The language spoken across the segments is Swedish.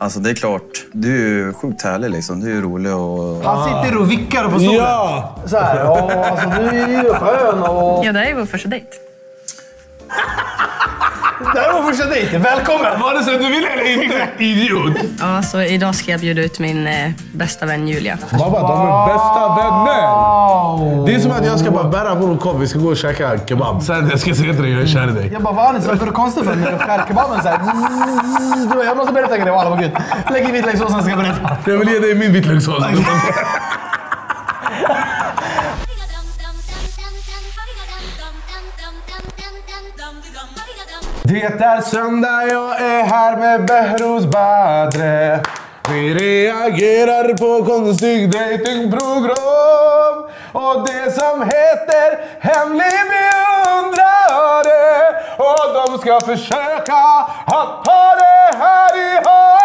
Alltså det är klart, du är ju sjukt härlig liksom. Du är ju rolig och... Han sitter och vickar på stolen. Ja! Så här, alltså du är ju skön och... Ja, det är ju vår första dejt. Det här var första dejten. Välkommen! Var det så att du ville eller inte? Idiot! Ja, så idag ska jag bjuda ut min bästa vän Julia. Mamma, de är bästa vänner! Wow. Det är som att jag ska bara bära vår kom, vi ska gå och käka kebab. Sen jag ska säga till dig, jag är kär i dig. Jag bara, vad är det så för det konstigt för mig? Skär kebaben såhär. Jag måste berätta en grej. Alla var gud. Lägg i vitlökssåsen ska jag berätta. Jag vill ge dig min vitlökssås. Det är söndag, jag är här med Behrouz Badre. Vi reagerar på konstig datingprogram. Och det som heter hemlig beundrare. Och de ska försöka att ta det här i hamn.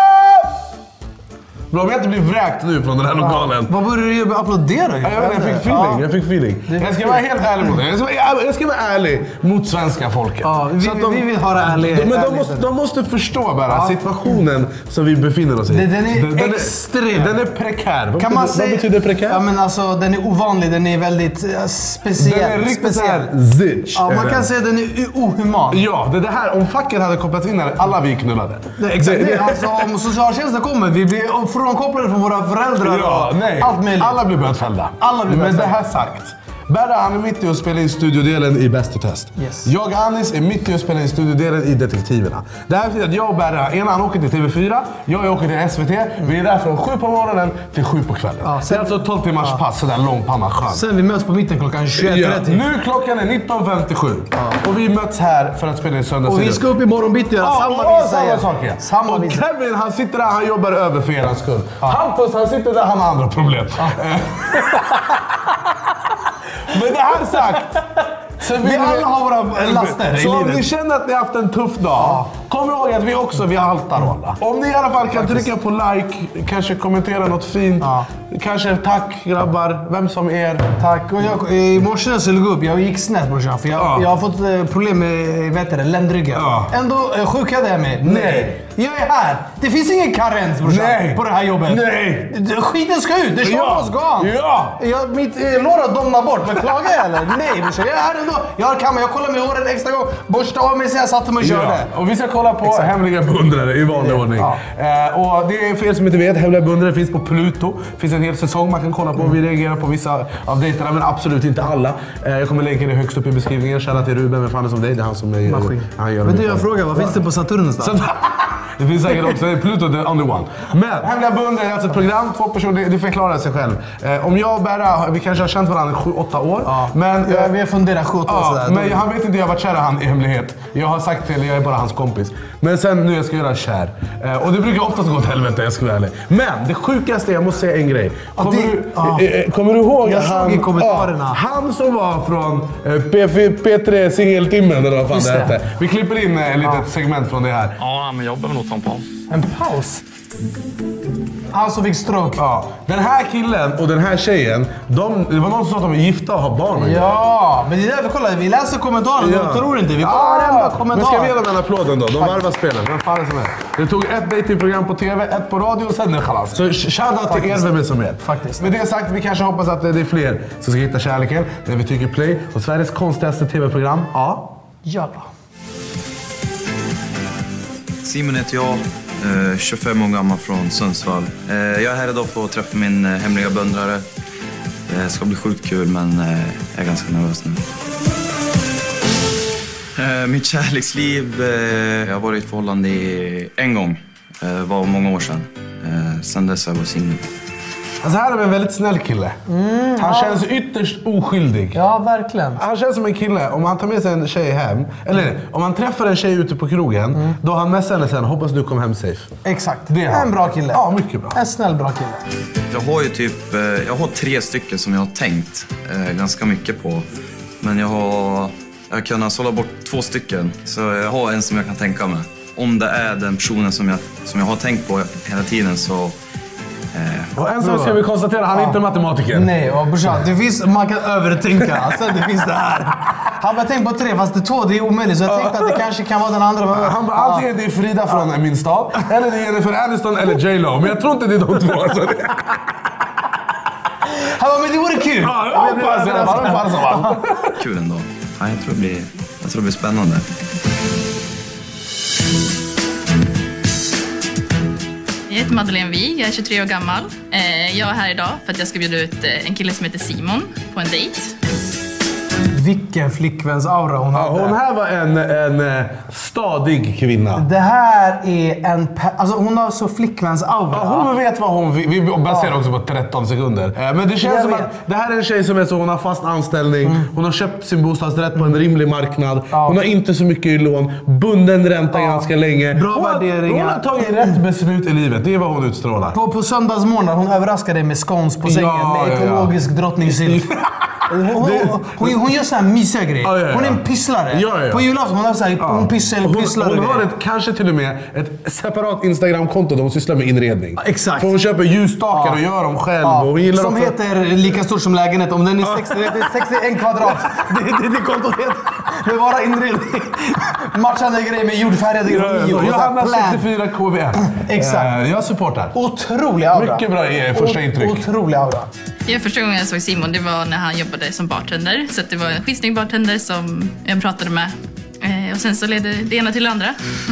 Bra, om jag inte blir vräkt nu från den här lokalen. Vad började du göra? Applådera? Jag fick feeling. Jag ska vara helt ärlig mot dig. Jag ska vara ärlig mot svenska folket. Ja, vi vill höra ärlighet. Men de måste förstå bara situationen som vi befinner oss i. Den är extrem. Den är prekär. Vad betyder prekär? Ja, men alltså, den är ovanlig. Den är väldigt speciell. Den är riktigt såhär zitch. Ja, man kan säga att den är ohuman. Ja, det här, om facket hade kopplats in här, alla vi knullade. Exakt. Alltså, om socialtjänsten kommer, vi blir frånkopplade från våra föräldrar och allt möjligt. Alla blir bötfällda. Men det här sagt. Berra, han är mitt i att spela in studiodelen i Bäst i test. Yes. Jag och Anis är mitt i att spela in studiodelen i Detektiverna. Det här betyder att jag och Berra, han åker till TV4, jag åker till SVT. Vi är där från 7 på morgonen till 7 på kvällen. Ja, det är alltså 12 timmars pass, sådär långpanna skön. Sen vi möts på mitten klockan 21:30. Nu klockan är 19:57. Och vi möts här för att spela in söndagsstudion. Och vi ska upp i morgon bitti och göra samma saker. Och Kevin, han sitter där, han jobbar över för er skull. Hampus, han sitter där, han har andra problem. Men det här sagt, så vi alla har våra laster så om ni känner att ni har haft en tuff dag, kom ihåg att vi haltar alla. Om ni i alla fall kan trycka på like, kanske kommentera något fint, kanske tack grabbar, vem som är. Tack. Och i morse när jag skulle gå upp, jag gick snett brorsan, för jag har fått problem med ländryggen. Ändå sjukade jag mig. Nej. Jag är här. Det finns ingen karens brorsan på det här jobbet. Nej. Skiten ska ut, det kör oss gan. Mitt lår har domnat bort, men klagar jag eller? Nej brorsan, jag är här ändå. Jag har kammare, jag kollar med håret en extra gång. Borsta av mig så jag satte mig och körde. Och vi ska kolla på hemliga beundrare i vanlig ordning. Och det är för er som inte vet, hemliga beundrare finns på Pluto. Det finns en hel säsong man kan kolla på. Vi reagerar på vissa av dejterna, men absolut inte alla. Jag kommer länka det högst upp i beskrivningen. Känna till Ruben, vem fan är som dig? Det är han som är maskin. Han men du, jag frågar, vad finns det på Saturnus då? Det finns säkert också, det är Pluto, the only one. Men hemliga beundrare är alltså ett program, 2 personer, det förklarar sig själv. Om jag och Berra, vi kanske har känt varandra i 7-8 år. Men vi har funderat 7-8 år sådär. Men han vet inte jag har varit kär i han i hemlighet. Jag har sagt till jag är bara hans kompis. Men sen nu jag ska göra kär. Och det brukar oftast gå åt helvete, jag ska vara ärlig. Men det sjukaste, jag måste säga en grej. Kommer du ihåg jag såg i kommentarerna. Han som var från P3 singeltimmen eller vad fan det hette. Vi klipper in ett litet segment från det här. Ja, men jag behöver nog ta en paus. En paus? Han som fick stroke. Ja. Den här killen och den här tjejen, det var någon som sa att de är gifta och har barn. Ja, men det är därför, kolla, vi läser kommentarerna, de tror inte. Vi bara varenda kommentar. Men ska vi ge dem en applåd ändå? De varvar spelet. Vem fan är det som är? Det tog ett datingprogram på TV, ett på radio och sen är chalas. Så shoutout till er, vem är som är. Faktiskt. Med det sagt, vi kanske hoppas att det är fler som ska hitta kärleken. När vi tycker play och Sveriges konstigaste TV-program. Ja. Simon heter jag, 25 år gammal från Sundsvall. Jag är här idag för att träffa min hemliga beundrare. Det ska bli sjukt kul, men jag är ganska nervös nu. Mitt kärleksliv, jag har varit i ett förhållande en gång. Det var många år sedan. Sen dess har jag varit singel. Alltså här är en väldigt snäll kille. Han känns ytterst oskyldig. Ja, verkligen. Han känns som en kille, om han tar med sig en tjej hem, eller om han träffar en tjej ute på krogen, då har han med sig henne sen, hoppas du kom hem safe. Exakt, det är en bra kille. Ja, mycket bra. En snäll bra kille. Jag har ju jag har 3 stycken som jag har tänkt ganska mycket på. Men jag har kunnat sålla bort 2 stycken, så jag har en som jag kan tänka mig. Om det är den personen som jag har tänkt på hela tiden så... Och en sak ska vi konstatera, han är inte matematiker. Nej, och brorsan, man kan övertänka. Alltså, det finns det här. Han bara tänkt på 3 fast det 2 det är omöjligt. Så jag tänkte att det kanske kan vara den andra. Han bara, antingen det är Frida från min stad, eller det är Jennifer Aniston eller J.Lo. Men jag tror inte det är de 2. Alltså. Han bara, men det vore kul. Ja, jag hoppas det. Kul ändå. Ja, jag tror det blir spännande. Jag heter Madeleine Wig, jag är 23 år gammal. Jag är här idag för att jag ska bjuda ut en kille som heter Simon på en dejt. Vilken flickvänsaura hon hade. Hon här var en stadig kvinna. Det här är alltså hon har så flickvänsaura. Ja, hon vet vad hon vill. Vi baserar också på 13 sekunder. Men det känns som att det här är en tjej som är så, hon har fast anställning. Hon har köpt sin bostadsrätt på en rimlig marknad. Hon har inte så mycket i lån. Bunden ränta ganska länge. Bra värderingar. Hon har tagit rätt beslut i livet. Det är vad hon utstrålar. På söndagsmorgon hon överraskade dig med scones på sängen med ekologisk drottningsylt. Hon gör så här mysiga grejer. Hon är en pisslare. På julafton hon har så här hon pysslar. Hon har kanske till och med ett separat Instagram-konto där hon sysslar med inredning. Exakt. För hon köper ljusstakar och gör dem själv. Och hon gillar som också... heter lika stort som lägenhet. Om den är 61 kvadrat. Det kontot heter. Det är bara inredning. Matchande grejer med jordfärgade grejer. Jag hamnar 64 KVM. Exakt. Jag supportar. Otrolig aura. Mycket bra första intryck. Otrolig aura. Första gången jag såg Simon, det var när han jobbade som bartender. Så det var en skitsnygg bartender som jag pratade med. Och sen så ledde det ena till det andra.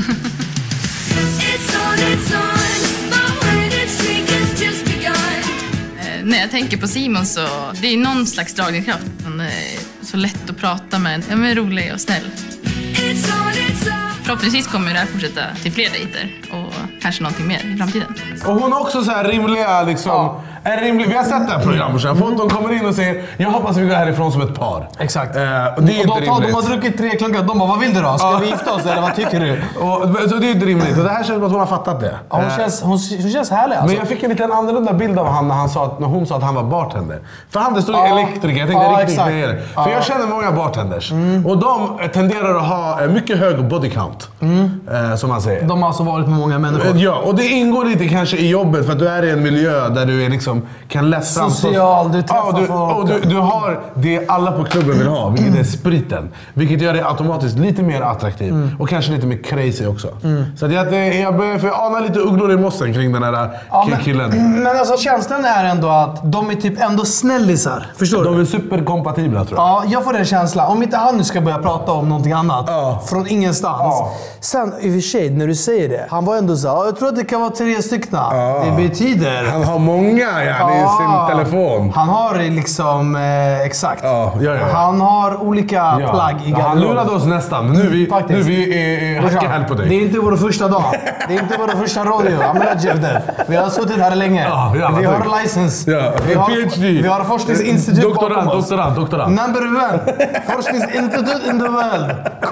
När jag tänker på Simon så det är någon slags dragningskraft. Han är så lätt att prata med. Han är rolig och snäll. Förhoppningsvis kommer det här fortsätta till fler dejter och kanske någonting mer i framtiden. Och hon har också så här rimliga liksom... Vi har sett det här programmet. De kommer in och säger jag hoppas vi går härifrån som ett par. Exakt. Det är inte rimligt. De har druckit 3 klunkar. De bara, vad vill du då? Ska vi gifta oss eller vad tycker du? Så det är inte rimligt. Och det här känns som att hon har fattat det. Hon känns härlig alltså. Men jag fick en liten annorlunda bild av han när hon sa att han var bartender. För han, det stod elektriker. Jag tänkte riktigt med det. För jag känner många bartenders. Och de tenderar att ha mycket hög body count. Som man säger. De har alltså varit med många människor. Ja, och det ingår lite kanske i jobbet för att du är i en miljö där du är liksom kan läsa social, du träffar folk. Och du har det alla på klubben vill ha, vilket är spriten. Vilket gör det automatiskt lite mer attraktiv. Och kanske lite mer crazy också. Så att jag börjar ana lite ugglor i mossen kring den här killen. Men alltså känslan är ändå att de är typ ändå snällisar. Förstår du? De är superkompatibla tror jag. Ja, jag får den känslan. Om inte han nu ska börja prata om någonting annat. Från ingenstans. Sen i och för sig, när du säger det. Han var ändå så jag tror att det kan vara 3 stycken. Det betyder... Han har många i sin telefon. Han har liksom, exakt. Ja. Han har olika plagg i garderoben. Han lurade oss nästan. Nu vi hackar här på dig. Det är inte vår första dag. Det är inte vår första radio. Vi har suttit här länge. Vi har license. Vi har PhD. Vi har forskningsinstitut bakom oss. Doktorand. Number 1. Forskningsinstitut in the world.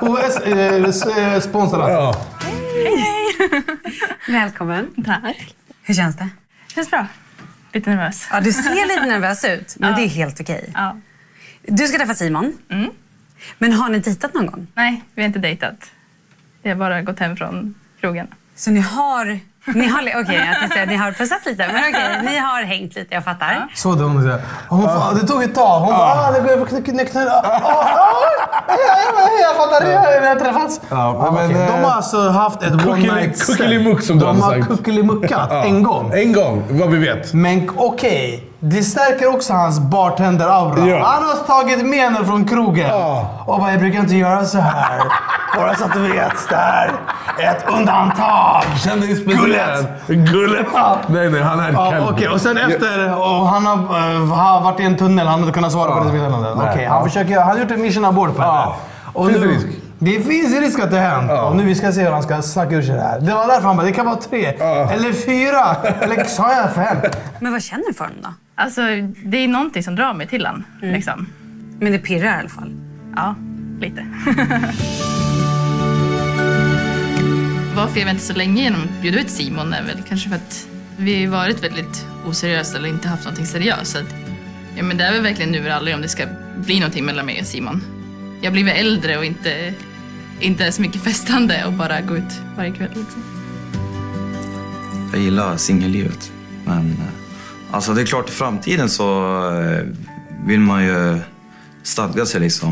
KS sponsrat. Hej! Välkommen. Tack. Hur känns det? Känns bra. Lite nervös. Ja, du ser lite nervös ut, men det är helt okej. Ja. Du ska träffa Simon. Men har ni dejtat någon gång? Nej, vi har inte dejtat. Vi har bara gått hem från krogen. Så ni har okej, jag tänkte säga ni har pussat lite. Men okej, ni har hängt lite, jag fattar. Så det hon det tog ett tag. Hon bara, det blev knäckt. Jag fattar, det har träffats. De har alltså haft ett one night stand. Kuckelimuck som du har sagt. De har kuckelimuckat en gång. En gång, vad vi vet. Men okej. Det stärker också hans bartender-aura. Han har tagit menor från krogen. Och bara, jag brukar inte göra så här. Bara så att du vet, där. Ett undantag. Kände dig speciellt. Gullet. Nej, han är Kelby. Okej, och sen efter, och han har varit i en tunnel, han hade kunnat svara på det meddelandet. Okej, han har gjort en mission abort för det. Finns det risk? Det finns risk att det händer. Och nu vi ska se hur han ska snacka ur sig det här. Det var därför han bara, det kan vara 3 eller 4 eller sa jag 5. Men vad känner du för honom då? Alltså, det är någonting som drar mig till han. Liksom. Men det pirrar i alla fall. Ja, lite. Varför jag väntar så länge genom att bjuda ut Simon är väl kanske för att vi varit väldigt oseriösa eller inte haft någonting seriöst. Så att, men det är väl verkligen nu eller aldrig om det ska bli någonting mellan mig och Simon. Jag blir väl äldre och inte så mycket festande och bara gå ut varje kväll. Liksom. Jag gillar singellivet. Men alltså det är klart i framtiden så vill man ju stadga sig liksom.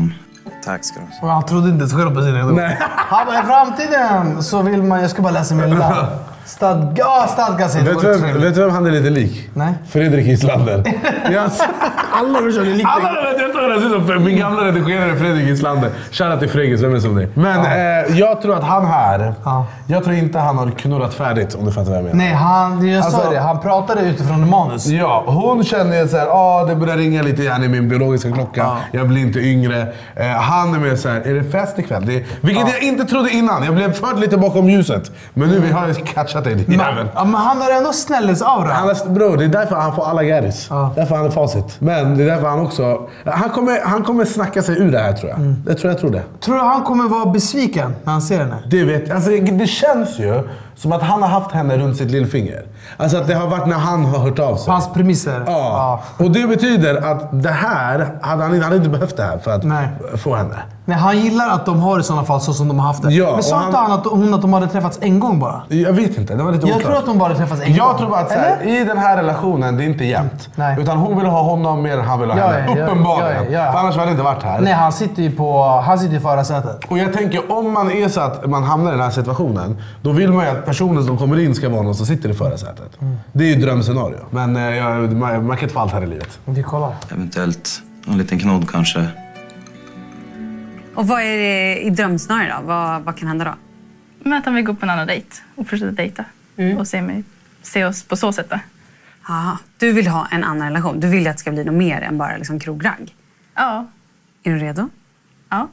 Tack ska du ha. Och han trodde inte själv på sin egen. Nej. Han bara, i framtiden så vill man... Jag ska bara läsa min lilla... Stadga sig. Vet du vem han är lite lik? Nej. Fredrik Islander. Alla försöker lika. Alla vet min gamla redigerare Fredrik Islander. Shoutout till Fredrik, vem är som det? Men jag tror att han här... Ja. Jag tror inte han har knullat färdigt, om du fattar vad jag menar. Nej, jag sa det. Han pratade utifrån manus. Ja, hon känner ju såhär, det börjar ringa lite grann i min biologiska klocka. Ja. Jag blir inte yngre. Han är med såhär, är det fest ikväll? Vilket jag inte trodde innan. Jag blev förd lite bakom ljuset. Men nu har jag catchat dig, din jävel. Men han har ändå snällhetsaura. Bro, det är därför han får alla gäris. Ja. Därför han är facit. Men det är därför han också... Han kommer snacka sig ur det här, tror jag. Jag tror det. Tror du han kommer vara besviken när han ser henne? Det känns ju som att han har haft henne runt sitt lillfinger. Alltså att det har varit när han har hört av sig. På hans premisser? Ja. Och det betyder att det här, han hade inte behövt det här för att få henne. Nej, han gillar att de har i sådana fall så som de har haft det. Ja, men sa inte han att de hade träffats en gång bara? Jag vet inte, det var lite oklart. Jag tror att de bara träffats en gång. Jag tror bara att i den här relationen, det är inte jämnt. Nej. Utan hon vill ha honom mer än han vill ha henne. Uppenbarligen. För annars hade han inte varit här. Nej, han sitter ju i förarsätet. Och jag tänker, om man är så att man hamnar i den här situationen, då vill man ju att personen som kommer in ska vara någon som sitter i förarsätet. Det är ju drömscenario. Men man kan inte få allt här i livet. Vi kollar. Eventuellt en liten knodd kanske. Och vad är det i drömsnöret då? Vad kan hända då? Men att han vill gå på en annan dejt och fortsätta dejta. Och se oss på så sätt då. Aha. Du vill ha en annan relation. Du vill att det ska bli något mer än bara liksom krogragg. Ja. Är du redo? Ja.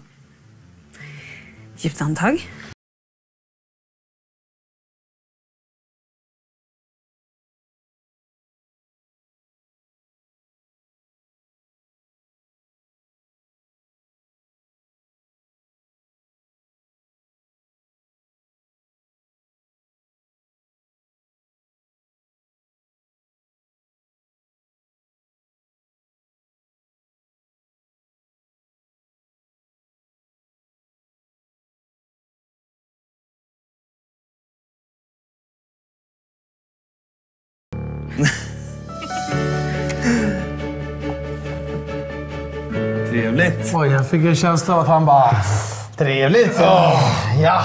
Djupt andetag. Trevligt. Oj, jag fick en känsla av att han bara... Trevligt. Ja.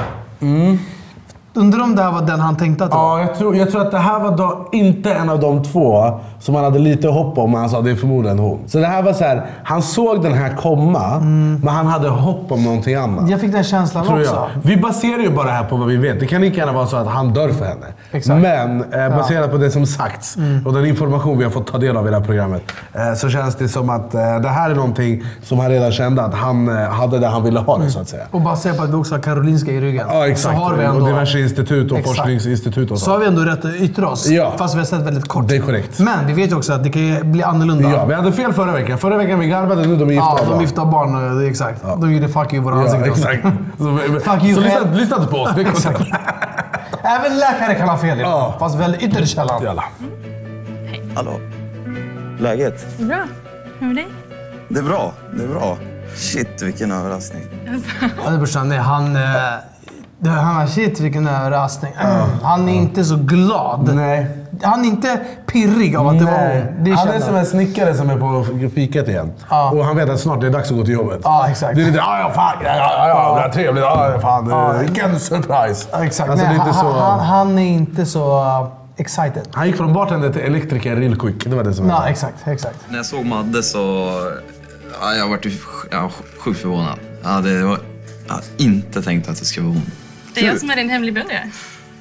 Undrar om det här var den han tänkte att det var. Ja, jag tror att det här var inte en av de två som han hade lite hopp om. Men han sa det är förmodligen hon. Så det här var så här, han såg den här komma, men han hade hopp om någonting annat. Jag fick den känslan tror också. jag. Vi baserar ju bara det här på vad vi vet. Det kan lika gärna vara så att han dör för henne. Exakt. Men baserat på det som sagts och den information vi har fått ta del av i det här programmet, så känns det som att det här är någonting som han redan kände att han hade det han ville ha det, så att säga. Och baserat på att vi också har Karolinska i ryggen. Ja, exakt. Så har vi ändå... Och diverse institut och forskningsinstitut och så. Så har vi ändå rätt att yttra oss. Ja. Fast vi har sett väldigt kort. Det är korrekt. Men vi vet ju också att det kan bli annorlunda. Ja, vi hade fel förra veckan. Förra veckan vi garvade, nu de är gifta. Ja, de gifta barn. Det är exakt. Ja. De gjorde fuck you våra ansikten. Exakt. Fuck you. Så lyssna inte på oss. Det är exakt. Även läkare kan ha fel. Ja. Fast väldigt ytterkällan. Jalla. Hej. Hallå. Läget? Bra. Hur är det? Det är bra. Det är bra. Shit, vilken överraskning. Ja, det brorsan, nej, han har shit vilken överraskning. Han är inte så glad. Nej. Han är inte pirrig av att det var han är som en snickare som är på fikat igen. Ja. Och han vet att snart är det dags att gå till jobbet. Ja, exakt. Det är lite, det är trevligt. Vilken surprise. Ja, exakt. Alltså, nej, det är inte han är inte så excited. Han gick från bartender till elektriker real quick. Det var det som hände. Exakt. När jag såg Madde så... Ja, jag var sjukt förvånad. Jag hade inte tänkt att det skulle vara hon. Det är jag som är din hemlig beundrare.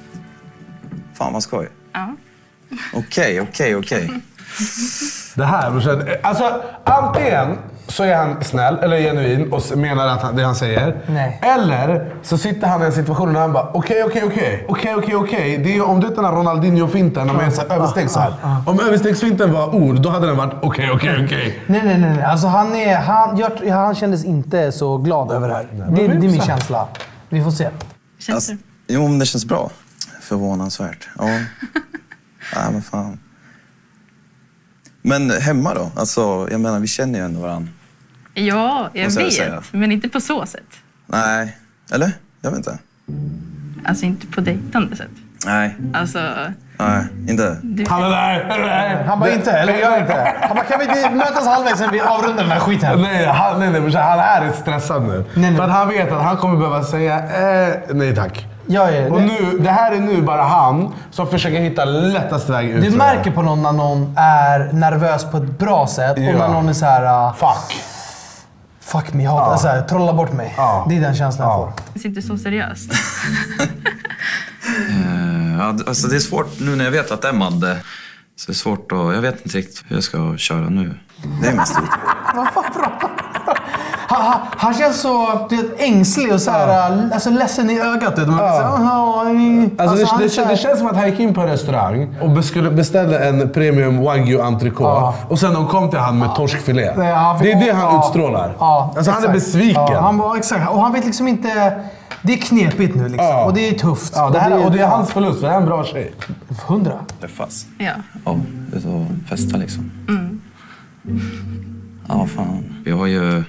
Fan, vad skoj. Ja. Okej. Det här, brorsan. Alltså, antingen så är han snäll eller genuin och menar att det han säger. Nej. Eller så sitter han i en situation där han bara okej. Det är om du den här Ronaldinho-finten när man är så här översteg så här. Om överstegsfinten var ord, då hade den varit okej. Nej. Alltså han kändes inte så glad över det här. Det är min känsla. Vi får se. Känns det? Jo, men det känns bra. Förvånansvärt. Ja. Nej, men fan. Men hemma då? Alltså, jag menar, vi känner ju ändå varandra. Ja, jag vet. Men inte på så sätt. Nej. Eller? Jag vet inte. Alltså inte på dejtande sätt. Nej. Alltså... Nej, inte. Han är där. Han bara inte, eller gör inte. Han bara, kan vi inte mötas halvvägs sen vi avrundar den här skiten? Nej, han är stressad nu. Nej. För att han vet att han kommer behöva säga nej tack. Ja, Och nu, det här är nu bara han som försöker hitta lättast väg ut. Du märker på någon när någon är nervös på ett bra sätt och när någon är så här... Fuck me, hatar. Så här, trolla bort mig. Det är den känslan jag får. Det sitter så seriöst. Alltså det är svårt nu när jag vet att det är Madde. Så det är svårt att... Jag vet inte riktigt hur jag ska köra nu. Det är mest ut. Vad fan pratar han känns så ängslig och så här, alltså ledsen i ögat. Det känns som att han gick in på en restaurang och skulle beställa en premium wagyu entrecote. Och sen de kom till han med torskfilé. Det är det han utstrålar. Alltså han är besviken. Han var exakt. Och han vet liksom inte... Det är knepigt nu liksom. Och det är tufft. Och det är hans förlust, för det är en bra tjej. 100. Träffas. Ja. Ja, ut och festa liksom. Ja, fan. Vi har ju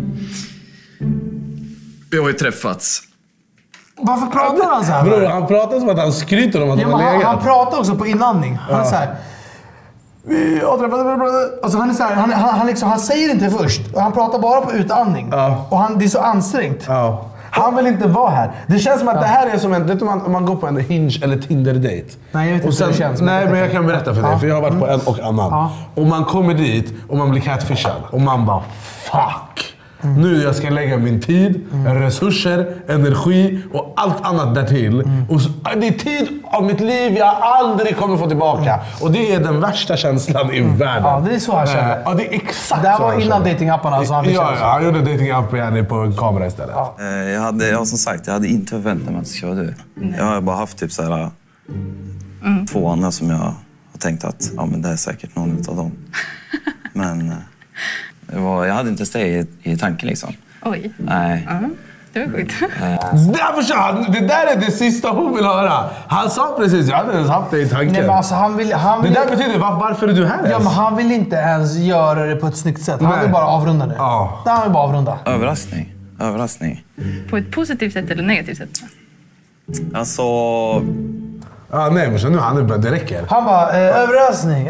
träffats. Varför pratar han så här? Bror, han pratar som att han skryter om att de har legat. Han pratar också på inandning. Han är så här... Vi har träffats... Alltså han är så här, han säger inte först. Han pratar bara på utandning. Och det är så ansträngt. Han vill inte vara här. Det känns som att det här är som om man går på en Hinge eller Tinder-date. Nej, jag vet inte hur det känns. Nej, men jag kan berätta för dig. För jag har varit på en och annan. Och man kommer dit och man blir catfishad. Och man bara, fuck. Nu jag ska lägga min tid, resurser, energi och allt annat därtill. Och det är tid av mitt liv jag aldrig kommer få tillbaka. Och det är den värsta känslan i världen. Ja, det är så han känner. Ja, det är exakt det här så var innan datingapparna så han fick ja, han gjorde datingapp på en kamera istället. Jag hade inte förväntat mig att det skulle vara du. Jag har bara haft typ så här, 2 andra som jag har tänkt att men det är säkert någon utav dem. Men jag hade inte det i tanken liksom. Oj. Nej. Det var sjukt. Det där är det sista hon vill höra. Han sa precis, jag hade ens haft det i tanken. Nej, men alltså, han vill det där betyder, varför är du här? Ja, men han vill inte ens göra det på ett snyggt sätt. Han vill bara avrunda det. Han vill bara avrunda. Överraskning. På ett positivt sätt eller negativt sätt? Alltså... nej, men så nu det räcker. Han bara, överraskning.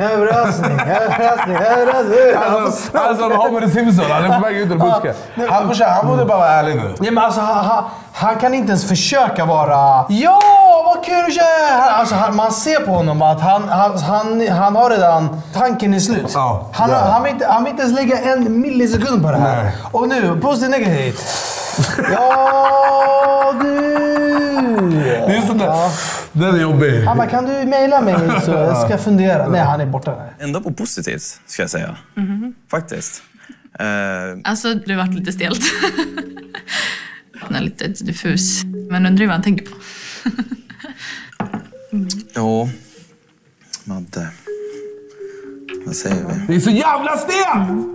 Alltså Homer Simpson, han är på väg ut ur busken. Han borde bara vara ärlig nu. Ja, men alltså, han kan inte ens försöka vara... Ja, vad kul tjej! Alltså, man ser på honom att han har redan... Tanken är slut. Han vill inte ens lägga en millisekund på det här. Nej. Och nu, positivt negativt. Ja, du... Det är sånt där. Den är jobbig. Han bara, kan du mejla mig så jag ska fundera? Nej, han är borta. Ändå på positivt, ska jag säga. Faktiskt. Alltså, det varit lite stelt. Han är lite diffus. Men undrar vad han tänker på. Ja, Madde. Vad säger vi? Det är så jävla stelt!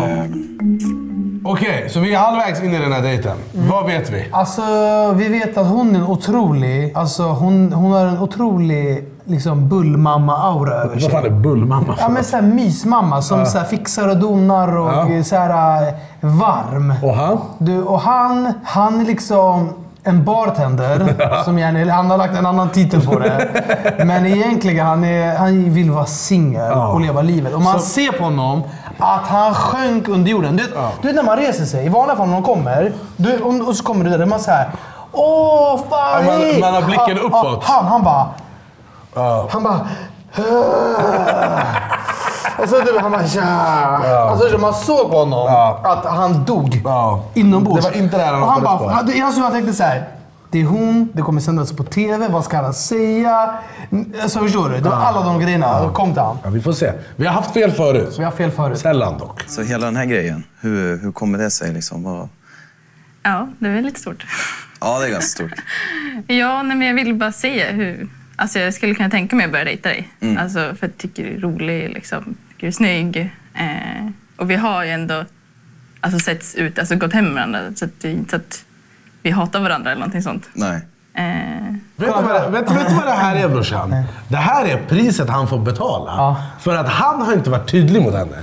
Okej, så vi är halvvägs in i den här dejten. Vad vet vi? Alltså, vi vet att hon är otrolig. Alltså, hon har en otrolig liksom bullmamma-aura över sig. Vad fan är bullmamma? Ja, men såhär mysmamma som såhär fixar och donar och såhär varm. Och han? Han är liksom en bartender som han har lagt en annan titel på det. Men egentligen han vill vara singel och leva livet. Och man ser på honom att han sjönk under jorden. Du vet när man reser sig, i vanliga fall när man kommer, och så kommer du där man såhär, åh fan, hej! Man har blicken uppåt. Han bara... Och så han bara alltså man såg på honom att han dog inombords. Det var inte det han hoppades på. Jag tänkte så här: det är hon, det kommer sändas på TV, vad ska han säga? Så förstår du, det var alla de grejerna kom till han. Ja, vi får se. Vi har haft fel förut. Vi har fel förut. Sällan dock. Så hela den här grejen, hur kommer det sig liksom? Ja, det är väldigt stort. Ja, det är ganska stort. Ja, men jag vill bara se hur... Alltså jag skulle kunna tänka mig att börja dejta dig. Alltså, för jag tycker du är rolig, liksom. Tycker du är snygg. Och vi har ju ändå setts ut, gått hem med varandra. Så att det är inte så att vi hatar varandra eller någonting sånt. Nej. Vet du vad det här är, brorsan? Det här är priset han får betala. För att han har inte varit tydlig mot henne.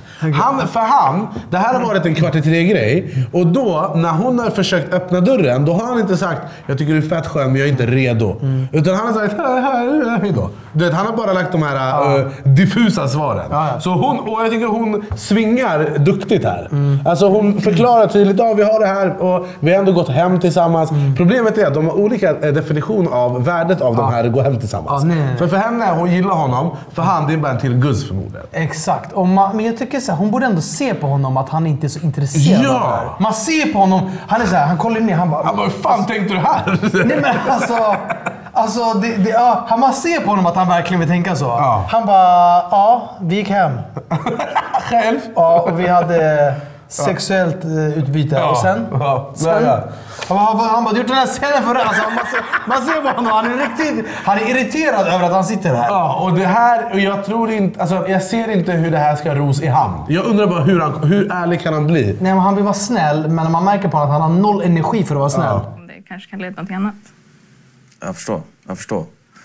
Det här har varit en 2:45-grej. Och då, när hon har försökt öppna dörren, då har han inte sagt jag tycker du är fett skön men jag är inte redo. Utan han har sagt hej då. Du vet, han har bara lagt de här diffusa svaren. Så och jag tycker hon svingar duktigt här. Alltså hon förklarar tydligt vi har det här och vi har ändå gått hem tillsammans. Problemet är att de har olika definition av värdet av de här gå hem tillsammans. För henne, hon gillar honom. För han, det är bara en till guzz förmodligen. Exakt. Och men jag tycker så här, hon borde ändå se på honom att han inte är så intresserad av det här. Man ser på honom, han är så här, han kollar ner, han bara vad fan tänkte du här? Nej men alltså man ser på honom att han verkligen vill tänka så. Han bara, vi gick hem. Själv? Ja, och vi hade sexuellt utbyte. Och sen han bara gjort den här scenen för alltså, man ser på honom, han är irriterad över att han sitter här. Ja, och det här, och jag tror inte, alltså jag ser inte hur det här ska ros i hamn. Jag undrar bara hur ärlig kan han bli? Nej, men han vill vara snäll, men man märker på att han har noll energi för att vara snäll. Det kanske kan leda till något annat. Jag förstår.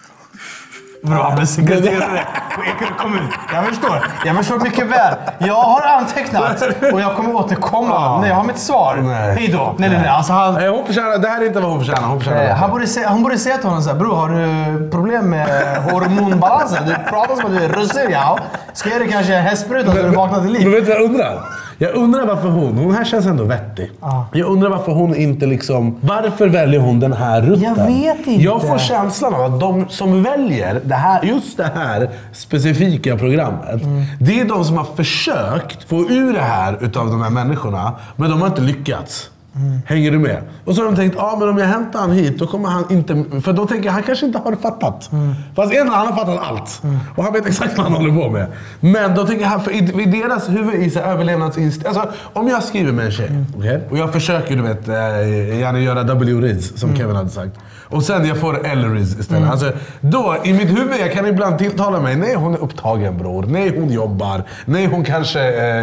Bra, han blir sekreterare på Ekerö kommun. Jag förstår mycket väl. Jag har antecknat och jag kommer återkomma när jag har mitt svar. Hej då. Nej. Alltså hon förtjänar, det här är inte vad hon förtjänar. Hon borde säga till honom så här, bror, har du problem med hormonbalansen? Du pratar som att du är russin, ja. Ska jag ge dig kanske hästspruta så du vaknar till liv? Men vet du vad jag undrar? Jag undrar varför hon här känns ändå vettig. Jag undrar varför hon inte liksom, varför väljer hon den här rutten? Jag vet inte. Jag får känslan av att de som väljer just det här specifika programmet, det är de som har försökt få ur det här utav de här människorna, men de har inte lyckats. Hänger du med? Och så har de tänkt, men om jag hämtar han hit, då kommer han inte... För då tänker jag, han kanske inte har fattat. Fast egentligen han har fattat allt. Och han vet exakt vad han håller på med. Men då tänker jag, för i deras huvud i överlevnadsinstinkt... Alltså, om jag skriver med en tjej, och jag försöker, du vet, gärna göra W-riz, som Kevin hade sagt. Och sen jag får L-riz istället. Alltså, då, i mitt huvud, jag kan ibland tilltala mig, nej hon är upptagen, bror. Nej hon jobbar. Nej hon kanske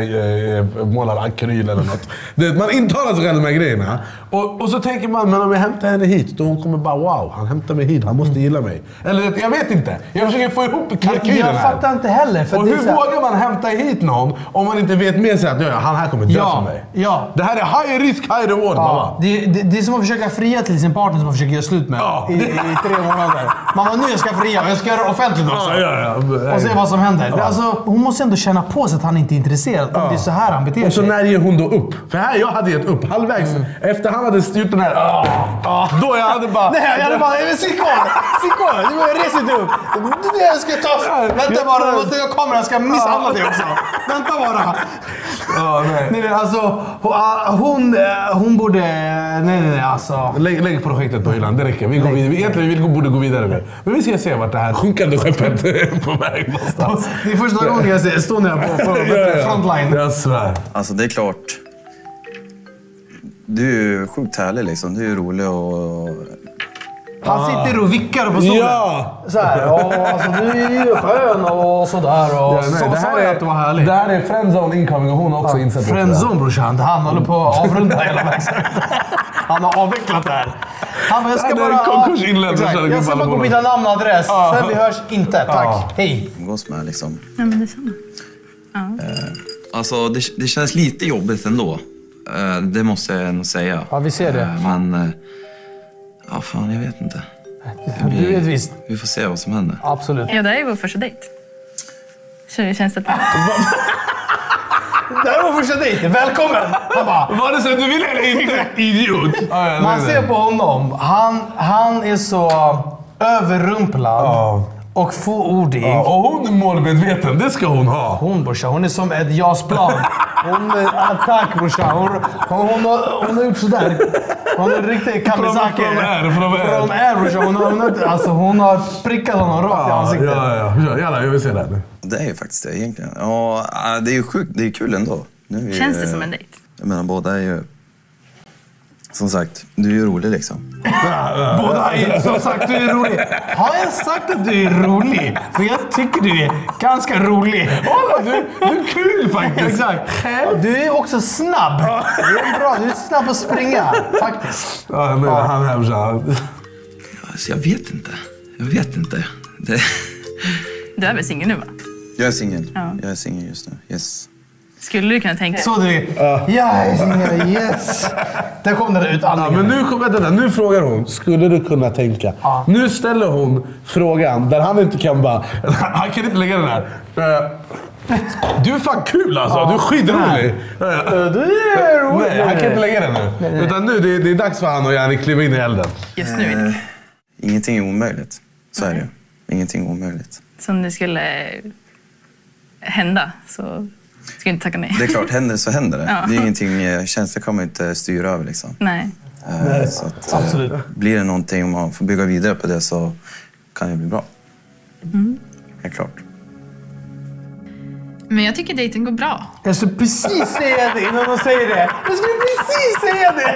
målar akryl eller något. Man intalar sig själv de här grejerna. Och så tänker man, men om jag hämtar henne hit, då hon kommer bara, wow, han hämtar mig hit, han måste gilla mig. Eller jag vet inte. Jag försöker få ihop kalkylen här. Jag fattar inte heller. För och hur vågar man hämta hit någon om man inte vet med sig att han här kommer dö för mig? Ja. Det här är high risk, high reward, mamma. Det är som att försöka fria till sin partner som man försöker göra slut med i 3 månader. Mamma, nu jag ska fria och jag ska göra det offentligt också. Och se vad som händer. Alltså, hon måste ändå känna på sig att han inte är intresserad. Om det är så här han beter sig. Och så när ger hon då upp? För här, jag hade gett upp halvvägs. Efter han hade styrt den här... Då jag hade bara... Nej, jag hade bara... Sitt kvar! Du reser inte upp. Jag ska ta... Vänta bara, jag kommer. Jag ska misshandla dig också. Vänta bara. Nej, alltså... Hon borde... Nej, alltså... Lägg projektet på hyllan, det räcker. Vi borde gå vidare med. Men vi ska se vart det här sjunkande skeppet är på väg någonstans. Det är första gången jag ser Estonia på frontline. Jag svär. Alltså det är klart. Du är ju sjukt härlig liksom. Du är rolig och... Han sitter och vickar på solen. Ja! Så här, alltså du är ju skön och sådär. Och så sa jag att du var härlig. Det här är friendzone incoming och hon har också insett det. Friendzone, brorsan. Han håller på att avrunda hela verksamheten. Han har avvecklat det här. Han bara, jag ska bara... Jag ska bara gå och byta namn och adress. Sen vi hörs inte. Tack. Hej. Umgås med liksom. Ja, men det är samma. Alltså det känns lite jobbigt ändå. Det måste jag nog säga. Ja, vi ser det. Men... Ja, fan, jag vet inte. Du vet visst. Vi får se vad som händer. Absolut. Ja, det är ju vår första dejt. Så det känns att... Det här var första dejten. Välkommen! Han bara... Var det så att du ville eller inte? Idiot! Man ser på honom. Han är så överrumplad. Och fåordig. Och hon är målmedveten, det ska hon ha. Hon är som ett jasplan. Hon är attack, brorsan. Hon har gjort sådär. Hon är riktigt Kamisaki. Från brorsan. Hon har prickat honom rakt i ansiktet. Ja, jag vill se det. Det är ju faktiskt det egentligen. Ja, det är ju sjukt, det är kul ändå. Känns det som en dejt? Jag menar, båda är ju... Som sagt, du är ju rolig liksom. Båda är som sagt, du är rolig. Har jag sagt att du är rolig? För jag tycker du är ganska rolig. Du är kul faktiskt. Exakt. Du är också snabb. Du är bra, du är snabb att springa faktiskt. Ja, men han här så. Alltså, jag vet inte. Du är väl singel nu, va? Jag är singel. Ja. Jag är singel just nu. Yes. Skulle du kunna tänka Så du, jag är singel, yes. Där kom det ut andningen. Men nu frågar hon, skulle du kunna tänka? Nu ställer hon frågan där han inte kan bara, han kan inte lägga den här. Du är fan kul alltså, du är skitrolig. Nej, han kan inte lägga den nu. Utan nu, det är dags för han och Janni kliva in i elden. just nu? Är det Ingenting är omöjligt. Så är det ju. Ingenting är omöjligt. som det skulle hända så ska jag inte tacka nej. Det är klart, händer så händer det. Ja. Det är ingenting, känslor kan man inte styra över liksom. Nej. Så att, absolut. Blir det någonting och man får bygga vidare på det så kan det bli bra. Helt klart. Men jag tycker dejten går bra. Jag skulle precis säga det innan de säger det. Jag skulle precis säga det.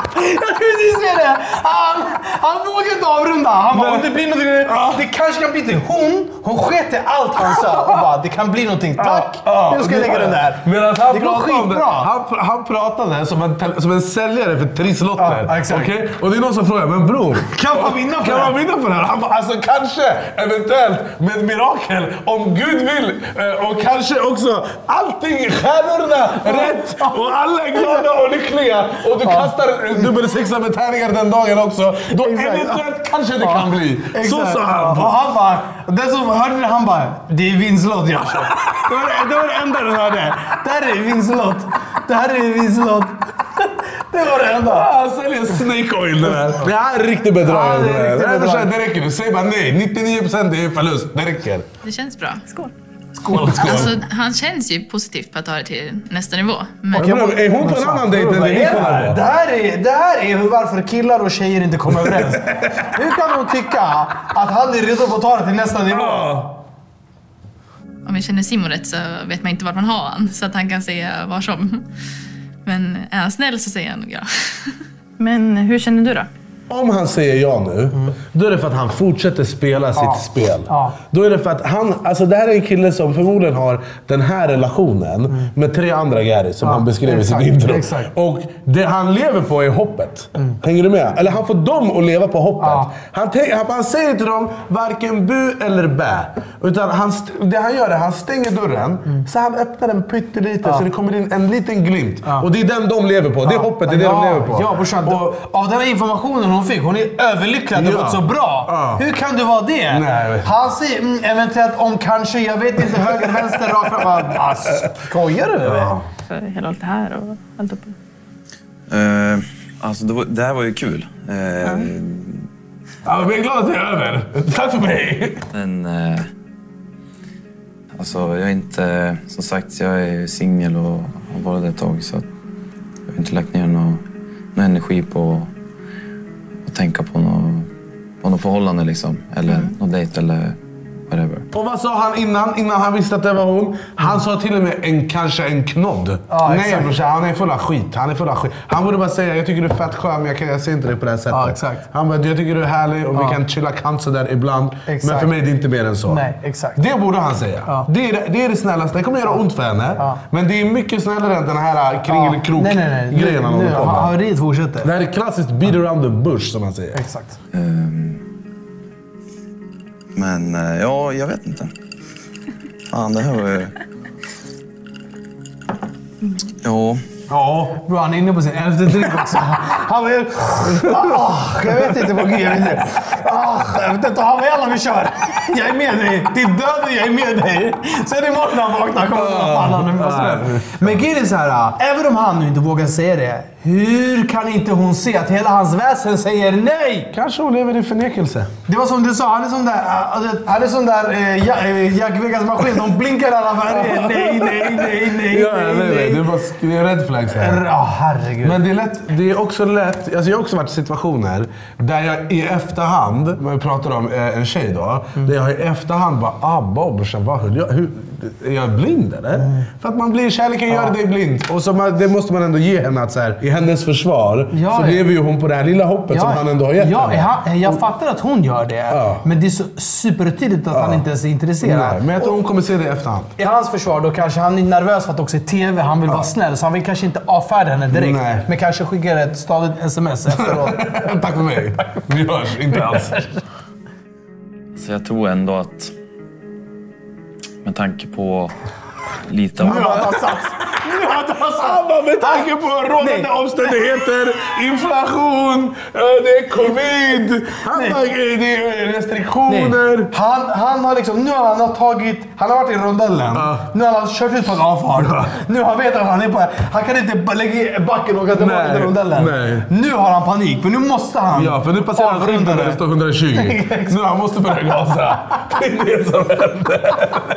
Han vågade inte avrunda. Han bara, om det blir någonting, det kanske kan bli till. Hon sket i allt han sa och bara, det kan bli någonting. Tack, nu ska jag lägga den där. Det går skitbra. Han pratade som en säljare för trisslotter. Ja, exakt. Okay? Och det är någon som frågar, men bror, Kan man vinna på det här? Han bara, alltså kanske, eventuellt, med mirakel, om Gud vill. Och kanske också allting, stjärnorna rätt. Och alla är glada och lyckliga. Och du kastar dubbelsexa med tärningar den dagen också. Då eventuellt kanske det kan bli. Exakt. Så sa han. Och han bara, den som hörde det, han bara, det är vinstlott jag kör. Det var det enda du hörde. Det här är vinstlott. Det här är vinstlott. Det var det enda. Han säljer snake oil det där. Det här är riktigt bedragare. Det räcker nu. Säg bara nej. 99% är förlust. Det räcker. Det känns bra. Skål. Skål. Alltså, han känns ju positivt på att ta det till nästa nivå. Men Är hon på en annan dejt än det vi kollar på? Det här är varför killar och tjejer inte kommer överens. Hur kan hon tycka att han är redo att ta det till nästa nivå? om jag känner Simon rätt så vet man inte vart man har han. Så att han kan säga var som. Men är han snäll så säger han nog ja. Men hur känner du då? Om han säger ja nu, då är det för att han fortsätter spela sitt spel. Ja. Då är det för att han, alltså det här är en kille som förmodligen har den här relationen med 3 andra Gary som han beskrev i sitt intro. Exakt. Och det han lever på är hoppet. Hänger du med? Eller han får dem att leva på hoppet. Ja. Han säger till dem varken bu eller bä. Utan det han gör är han stänger dörren så han öppnar den pyttelite så det kommer in en liten glimt. Och det är den de lever på. Det är hoppet, det är det de lever på. Ja, brorsan. Av den här informationen hon fick, hon är överlycklig att det gått så bra. Hur kan du vara det? Nej. Han säger eventuellt om kanske, jag vet inte, höger, vänster, rakt fram. Skojar du eller? För hela allt det här och allt uppe. Alltså det här var ju kul. Ja, vi är glada att det är över. Tack för mig. Men alltså jag är inte, som sagt, jag är singel och har varit det ett tag så att jag har inte lagt ner någon energi på att tänka på något förhållande liksom, eller någon dejt eller whatever. Och vad sa han innan han visste att det var hon? Han sa till och med kanske en knodd. Nej brorsan, han är full av skit. Han borde bara säga, jag tycker du är fett skön men jag ser inte det på det här sättet. Ja, exakt. Han bara, jag tycker du är härlig och vi kan chilla kanske där ibland. Exakt. Men för mig är det inte mer än så. Nej, exakt. Det borde han säga. Ja. Det är det snällaste. Det kommer göra ont för henne. Ja. Men det är mycket snällare än den här kringelikrok-grejen han håller på med. Haveriet fortsätter. Det här är klassiskt beat around the bush som man säger. Exakt. Men ja, jag vet inte. Fan, det här var ju... Ja. Bro, han är inne på sin 11:e drink också. Han var ju... jag vet inte vad jag vet inte. Jag vet inte, han var jävla vi kör. Jag är med dig. Till döden, jag är med dig. Sen imorgon när han vaknar kommer han. Men grejen är så här, även om han nu inte vågar säga det, hur kan inte hon se att hela hans väsen säger nej? Kanske hon lever i förnekelse. Det var som du sa, han är som där Jack Vegas maskin. De blinkar alla färger. Nej. Du bara skriver red flags här. Herregud. Men det är också lätt. Alltså jag har också varit i situationer där jag i efterhand, när vi pratar om en tjej då, där jag i efterhand bara, Bob, vad höll jag? Är jag blind eller? För att man blir, kärleken gör dig blind. Och så det måste man ändå ge henne att så här, i hennes försvar så lever ju hon på det här lilla hoppet som han ändå har gett henne. Jag fattar att hon gör det. Men det är så supertydligt att han inte ens är intresserad. Nej, men jag tror hon kommer se det i efterhand. I hans försvar då kanske han är nervös för att också i TV han vill vara snäll. Så han vill kanske inte avfärdar henne direkt. Nej. Men kanske skickar ett stadigt sms efteråt. Tack för mig. Vi hörs inte alls. Så jag tror ändå att med tanke på lite av... Han bara, med tanke på rådande omständigheter, inflation, det är covid, det är restriktioner. Han har liksom, nu har han varit i rondellen. Nu har han kört ut på en avfart. Nu har han vet att han kan inte lägga i backen och åka tillbaka till rondellen. Nu har han panik, för nu måste han. Ja, för nu passerar han skylten där det står 120. Nu han måste börja gasa. Det är det som händer.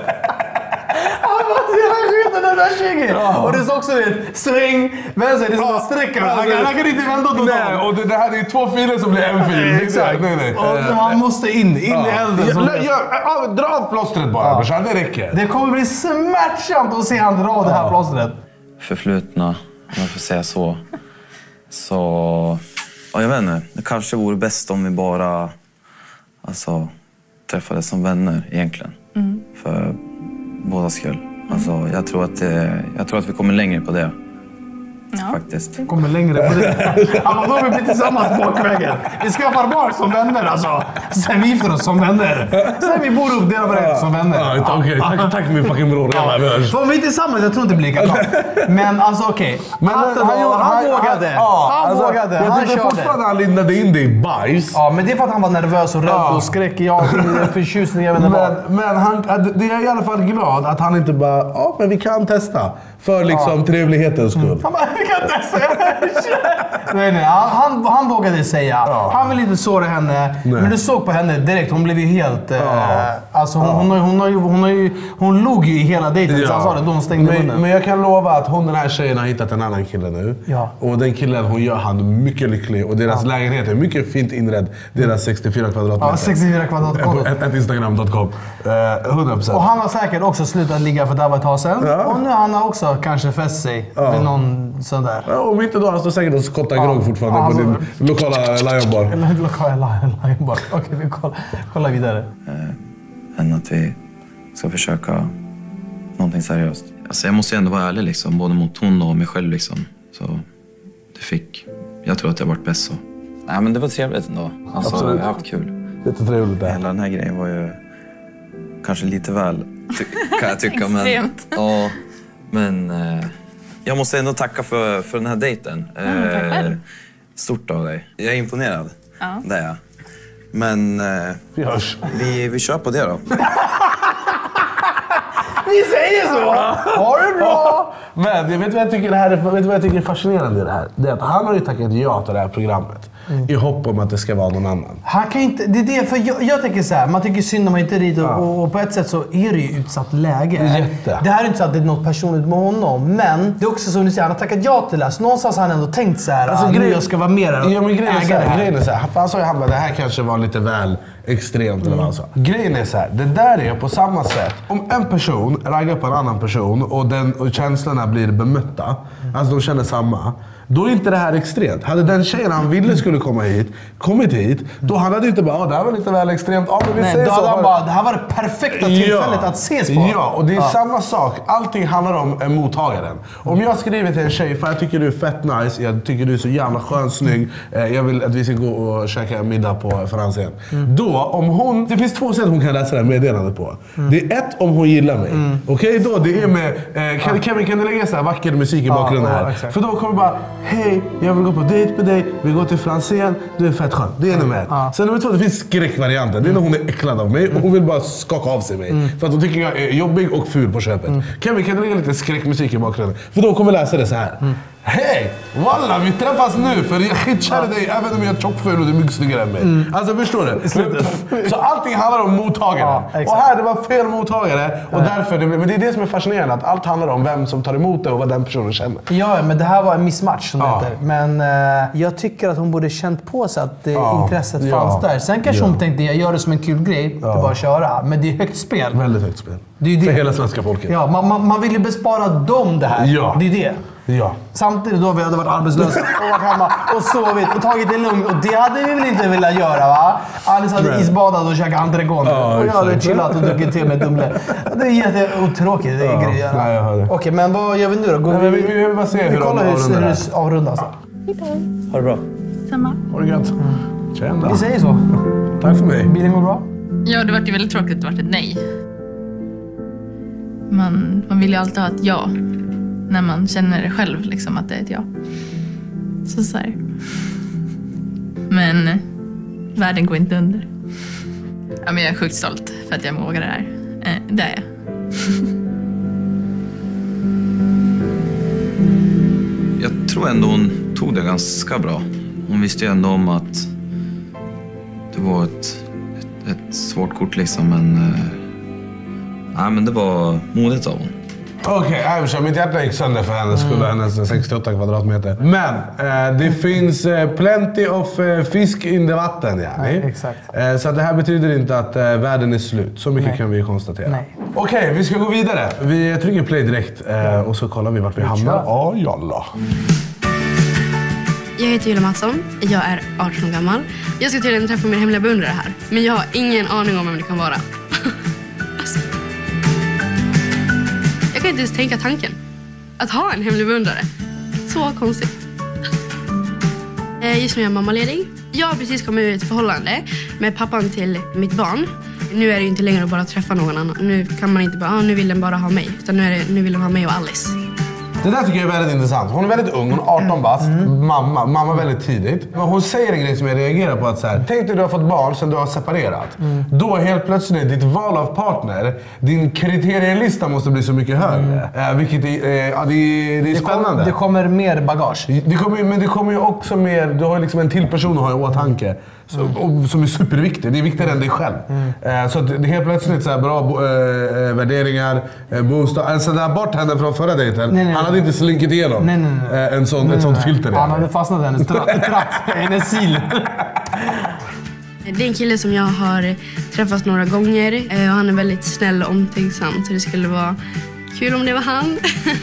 Och det är också sväng, vänster, det är sådana sträckor. Han kan inte vända åt något. Nej, och det här är 2 filer som blir en fil. Exakt. Nej. Och han måste in i elden. Dra av plåstret bara, brorsan, det räcker. Det kommer bli smärtsamt att se han dra det här plåstret. Förflutna, om jag får säga så. Så... Ja, jag vet inte. Det kanske vore bäst om vi bara träffades som vänner egentligen. För båda skull. Jag tror att vi kommer längre på det. Ja. Faktiskt. Kommer längre på det. Då vi blir tillsammans bakvägen. Vi skaffar barn som vänner alltså. Sen vi gifter oss som vänner. Sen vi bor upp delar varandra som vänner. Okej, tack min fucking bror. För vi är tillsammans, jag tror inte det blir lika. Men alltså okej. Han vågade. Jag tycker fortfarande han lindade in det i bajs. Ja, men det är för att han var nervös och rädd och skräck. Jag förtjusning, jag vet inte vad. Men det är i alla fall glad att han inte bara, men vi kan testa. För liksom trevlighetens skull. Han bara, vi kan testa. Nej, han vågade säga. Han ville inte såra henne. Nej. Men du såg på henne direkt, hon blev ju helt... Hon log ju i hela dejten. Så han sa det, då hon stängde munnen. Men jag kan lova att den här tjejen har hittat en annan kille nu. Ja. Och den killen, hon gör han mycket lycklig. Och deras lägenhet är mycket fint inredd. Deras 64 kvadratmeter. Ja, 64 kvadratmeter. Ett Instagram.com. 100%. Och han har säkert också slutat ligga för det var ett tag sedan. Ja. Och nu har han också kanske fäst sig med någon sån där. Ja, om inte då, han står säkert och skottar grogg fortfarande på din lokala Lionbar. Lokala Lionbar. Okej, vi kollar vidare. Än att vi ska försöka någonting seriöst. Alltså jag måste ändå vara ärlig liksom, både mot hon och mig själv liksom. Så jag tror att det har varit bäst så. Nej, men det var trevligt ändå. Alltså, jag har haft kul. Jättetrevligt det. Hela den här grejen var ju kanske lite väl, kan jag tycka. Extremt. Men jag måste ändå tacka för den här dejten. Stort av dig. Jag är imponerad. Ja. Det är jag. Men vi kör på det då. Vi säger så! Ha det bra! Men vet du vad jag tycker är fascinerande i det här? Det är att han har ju tackat ja till det här programmet. I hopp om att det ska vara någon annan. Han kan inte, det är det, för jag tänker så här, man tycker synd om man inte är dit och på ett sätt så är det ju utsatt läge. Jätte. Det här är inte så att det är något personligt med honom, men det är också som du säger, han har tackat ja till det. Så någonstans har han ändå tänkt så här, alltså, jag ska vara mer ägare. Ja, men grejen är så här, han sa ju att det här kanske var lite väl extremt eller vad han sa. Grejen är så här, det där är på samma sätt. Om en person raggar på en annan person och känslorna blir bemötta, alltså de känner samma, då är inte det här extremt. Hade den tjejen han ville skulle kommit hit, då han hade inte bara, det här var lite väl extremt. Nej, då hade han bara, det här var det perfekta tillfället att ses på. Ja, och det är samma sak. Allting handlar om mottagaren. Om jag skriver till en tjej, för jag tycker du är fett nice, jag tycker du är så jävla skön, snygg, jag vill att vi ska gå och käka middag på Fransen. Då, om hon, det finns 2 sätt hon kan läsa det här meddelandet på. Det är ett, om hon gillar mig. Okej, då, det är med, Kevin, kan du lägga så här vacker musik i bakgrunden här? Exakt. För då kommer bara, hej, jag vill gå på dejt med dig, vi går till Fransen, du är fett skön. Det är nummer 1. Sen nummer 2, det finns skräckvarianten. Det är när hon är äcklad av mig och hon vill bara skaka av sig mig. För att hon tycker jag är jobbig och ful på köpet. Kevin, kan du lägga lite skräckmusik i bakgrunden? För då kommer jag läsa det så här. Hej! Walla, vi träffas nu för jag skitkär dig även om jag är tjockfull och du är mycket snyggare än mig. Alltså förstår du? Så allting handlar om mottagaren. Och här, det var fel mottagare. Och därför, men det är det som är fascinerande. Att allt handlar om vem som tar emot det och vad den personen känner. Ja, men det här var en missmatch som det heter. Men jag tycker att hon borde känt på sig att intresset fanns där. Sen kanske hon tänkte, jag gör det som en kul grej. Det är bara att köra. Men det är högt spel. Väldigt högt spel. Det är det. För hela svenska folket. Ja, man vill ju bespara dem det här. Ja. Det är det. Ja. Samtidigt då vi hade varit arbetslösa och varit hemma och sovit och tagit det lugnt. Och det hade vi väl inte velat göra, va? Alice hade isbadat och käkat entrecôte. Och jag hade chillat och druckit te med Dumle. Det är jätteotråkigt, det är grejer. Nej, jag hör det. Okej, men vad gör vi nu då? Vi bara ser hur kollar hur det avrundas. Ha det bra. Samma. Ha det gött. Tjena. Vi säger så. Tack för mig. Bilen går bra? Ja, det var ju väldigt tråkigt att det var ett nej. Man vill ju alltid ha ett ja. När man känner det själv, liksom, att det är ett ja. Så här. Men världen går inte under. Ja, men jag är sjukt stolt för att jag vågar det här. Det är jag. Jag tror ändå hon tog det ganska bra. Hon visste ju ändå om att det var ett svårt kort liksom, men det var modigt av hon. Okej, mitt hjärta gick sönder för hennes skull, hennes 68 kvadratmeter. Men det finns plenty of fisk in the vatten. Ja. Exakt. Så att det här betyder inte att världen är slut. Så mycket kan vi konstatera. Okej, vi ska gå vidare. Vi trycker play direkt och så kollar vi vart vi hamnar. Ja, jalla. Jag heter Julia Mattsson, jag är 18 år gammal. Jag ska tydligen träffa min hemliga beundrare här. Men jag har ingen aning om vem det kan vara. Alltså. Jag kan inte ens tänka tanken. Att ha en hemlig beundrare. Så konstigt. Just nu är jag mammaledig. Jag har precis kommit ur ett förhållande med pappan till mitt barn. Nu är det ju inte längre att bara träffa någon annan. Nu kan man inte bara, nu vill den bara ha mig. Utan nu vill den ha mig och Alice. Det där tycker jag är väldigt intressant. Hon är väldigt ung, hon är 18 bast, mamma väldigt tidigt. Men hon säger en grej som jag reagerar på, att så här, tänk dig du har fått barn sen du har separerat. Då helt plötsligt ditt val av partner, din kriterielista måste bli så mycket högre. Vilket det är spännande. Det kommer mer bagage. Men det kommer ju också mer, du har liksom en till person att ha i åtanke. Som är superviktig, det är viktigare än dig själv. Så att det är helt plötsligt så här bra värderingar, bostad. Alltså där bort henne från förra dejten, han hade inte slinkit igenom ett sånt filter. Han hade fastnat i hennes tratt, hennes sil. Det är en kille som jag har träffat några gånger och han är väldigt snäll och omtänksam, så det skulle vara kul om det var han.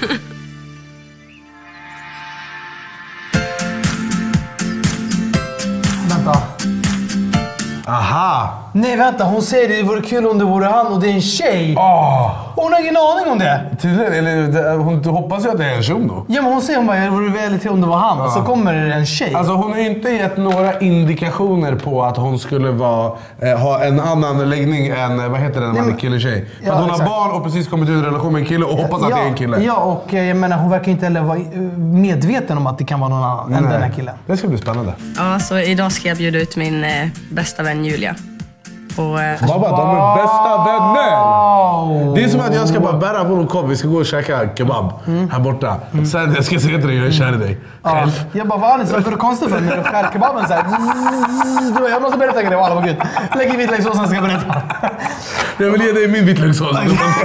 Vänta. Aha! Nej, vänta, hon säger det vore kul om det vore han och det är en tjej. Hon har ingen aning om det. Tydligen, eller hon hoppas ju att det är en tjej då. Ja, men hon säger bara det vore väldigt kul om det var han. Och så kommer det en tjej. Alltså hon har inte gett några indikationer på att hon skulle ha en annan läggning än, vad heter det när man är kille-tjej? För att hon har barn och precis kommit ut i relation med en kille och hoppas att det är en kille. Ja, och jag menar, hon verkar inte heller vara medveten om att det kan vara någon annan än den här killen. Det ska bli spännande. Ja, så idag ska jag bjuda ut min bästa vän Julia. Babba, de är bästa vänner! Det är som att jag ska bara bära på någon kopp, vi ska gå och käka kebab här borta. Sen jag ska säga till dig, jag är kär i dig. Jag bara, vad är det konstigt för när du skär kebaben så här? Jag måste berätta en grej, alla var gud. Lägg i vitlökssåsen, ska jag berätta. Jag vill ge dig min vitlökssås.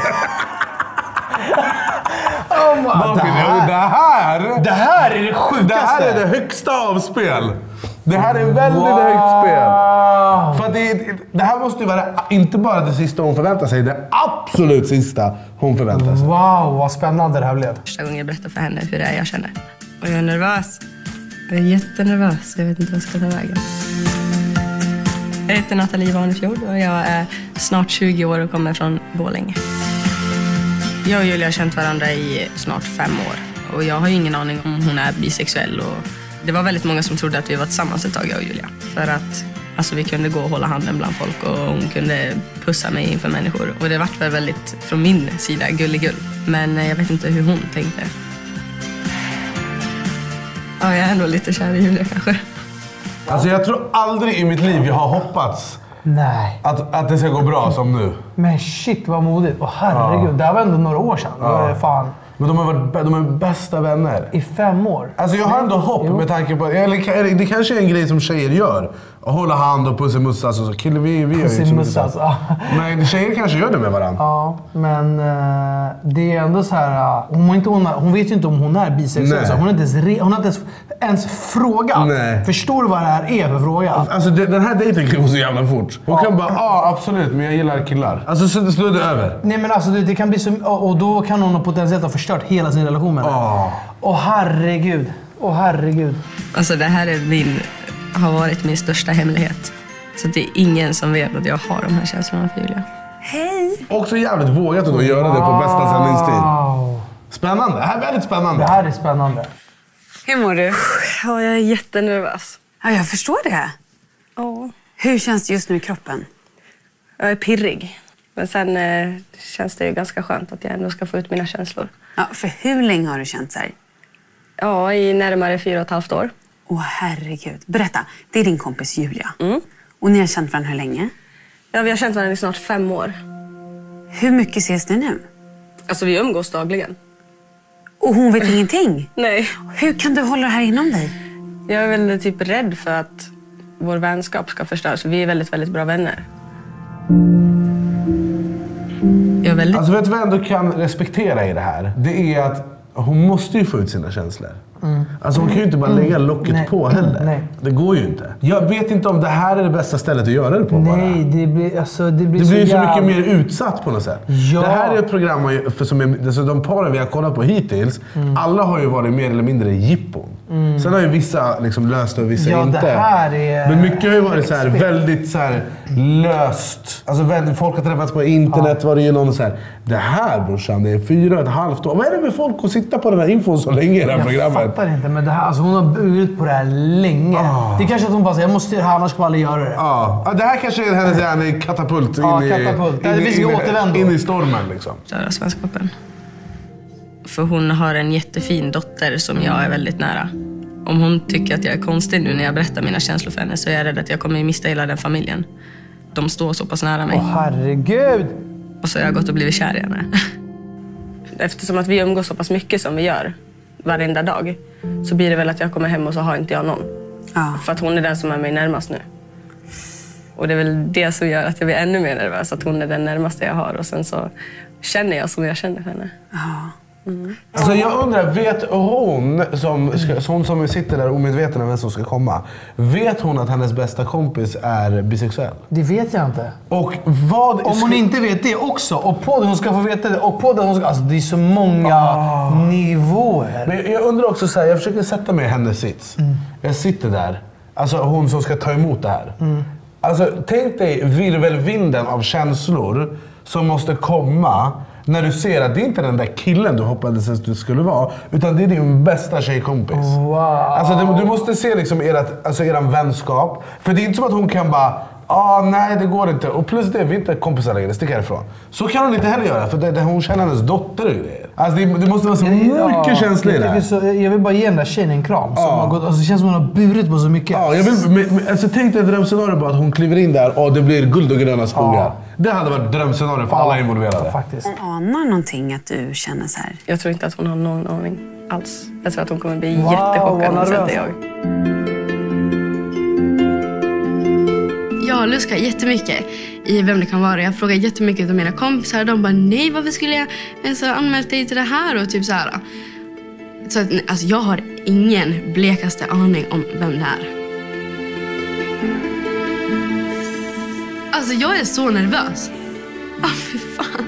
Det här är det sjukaste. Det här är det högsta av spel. Det här är väldigt högt spel. För att det här måste ju vara inte bara det sista hon förväntar sig, det absolut sista hon förväntar sig. Wow, vad spännande det här blev. Första gången jag berättade för henne hur det är jag känner. Och jag är nervös. Jag är jättenervös. Jag vet inte vad jag ska ta vägen. Jag heter Nathalie Warnefjord och jag är snart 20 år och kommer från Borlänge. Jag och Julia har känt varandra i snart 5 år. Och jag har ju ingen aning om hon är bisexuell. Och det var väldigt många som trodde att vi var tillsammans ett tag, jag och Julia. För att alltså, vi kunde gå och hålla handen bland folk och hon kunde pussa mig inför människor. Och det var väl väldigt, från min sida, gulligull. Men jag vet inte hur hon tänkte. Ja, jag är ändå lite kär i Julia kanske. Alltså jag tror aldrig i mitt liv jag har hoppats att det ska gå bra som nu. Men shit vad modigt. Åh herregud, det här var ändå några år sedan. Fan. Men de är bästa vänner. I 5 år. Alltså jag har ändå hopp med tanke på... det kanske är en grej som tjejer gör. Att hålla hand och pussimussas och så. Kille, vi gör ju pussimussas, ja. Men tjejer kanske gör det med varandra. Ja, men det är ändå så här... Hon vet ju inte om hon är bisexuell. Så hon har inte ens frågat. Nej. Förstår du vad det här är för fråga? Alltså den här dejten kan gå så jävla fort. Hon kan bara, absolut, men jag gillar killar. Alltså så slår det över. Nej men alltså det kan bli så... Och då kan hon potentiellt ha förstört hela sin relation med henne. herregud. Herregud. Alltså det här har varit min största hemlighet. Så det är ingen som vet att jag har de här känslorna för Julia. Hej! Också jävligt vågat att göra det på bästa sändningstid. Spännande. Det här är väldigt spännande. Det här är spännande. Hur mår du? Ja, jag är jättenervös. Ja, jag förstår det. Ja. Hur känns det just nu i kroppen? Jag är pirrig. Men sen känns det ju ganska skönt att jag ändå ska få ut mina känslor. Ja, för hur länge har du känt så här? Ja, i närmare 4,5 år. Herregud. Berätta, det är din kompis Julia. Mm. Och ni har känt varandra hur länge? Ja, vi har känt varandra i snart 5 år. Hur mycket ses ni nu? Alltså vi umgås dagligen. Och hon vet ingenting? Nej. Hur kan du hålla det här inom dig? Jag är väl typ rädd för att vår vänskap ska förstöras. Vi är väldigt, väldigt bra vänner. Jag är väldigt... Alltså vet du vad jag ändå kan respektera i det här? Det är att hon måste ju få ut sina känslor. Alltså hon kan ju inte bara lägga locket på heller. Nej. Det går ju inte. Jag vet inte om det här är det bästa stället att göra det på. Nej, det blir så mycket mer utsatt på något sätt. Ja. Det här är ett program som de paren vi har kollat på hittills. Alla har ju varit mer eller mindre jippon. Sen har ju vissa liksom löst och vissa inte. Det här är... Men mycket har ju varit så här, väldigt så här, löst. Alltså folk har träffats på internet. Var det ju någon så här, det här brorsan, det är 4,5 år. Vad är det med folk att sitta på den här infon så länge i det här programmet? Jag fattar inte, men det här, alltså hon har burit på det här länge. Det är kanske att hon bara säger, jag måste göra det här, annars kommer aldrig göra det. Ja, det här kanske är hennes katapult in i stormen liksom. Köra svenskapen. För hon har en jättefin dotter som jag är väldigt nära. Om hon tycker att jag är konstig nu när jag berättar mina känslor för henne så är jag rädd att jag kommer mista hela den familjen. De står så pass nära mig. Herregud! Och så har jag gått och blivit kär i henne. Eftersom att vi umgås så pass mycket som vi gör varenda dag så blir det väl att jag kommer hem och så har inte jag någon. För att hon är den som är mig närmast nu. Och det är väl det som gör att jag blir ännu mer nervös. Att hon är den närmaste jag har. Och sen så känner jag som jag känner för henne. Alltså jag undrar, vet hon som sitter där omedveten om vem som ska komma, vet hon att hennes bästa kompis är bisexuell? Det vet jag inte. Och vad... Om hon inte vet det också, och på det hon ska få veta det, och på det hon ska... Alltså det är så många nivåer. Men jag undrar också så här, jag försöker sätta mig i hennes sits. Jag sitter där, alltså hon som ska ta emot det här. Alltså tänk dig virvelvinden av känslor som måste komma när du ser att det inte är den där killen du hoppades att du skulle vara, utan det är din bästa tjejkompis. Wow. Alltså du måste se liksom eran vänskap. För det är inte som att hon kan bara, nej det går inte. Och plus det, vi är inte kompisar längre, stick härifrån. Så kan hon inte heller göra, för hon känner hennes dotter och grejer. Alltså det måste vara så mycket känslor i det. Jag vill bara ge den där tjejen en kram. Som har gått, alltså det känns som hon har burit på så mycket. Ja, alltså tänk dig ett drömscenario på att hon kliver in där och det blir guld och gröna skogar. Det hade varit drömscenario för alla involverade. Faktiskt. Hon anar någonting att du känner så här? Jag tror inte att hon har någon aning alls. Jag tror att hon kommer bli jättechockad när hon sätter jag. Jag luskar jättemycket i vem det kan vara. Jag frågar jättemycket av mina kompisar. De bara, nej, varför skulle jag ens ha anmält dig till det här? Och typ så här. Så att, alltså, jag har ingen blekaste aning om vem det är. Alltså, jag är så nervös. Fy fan.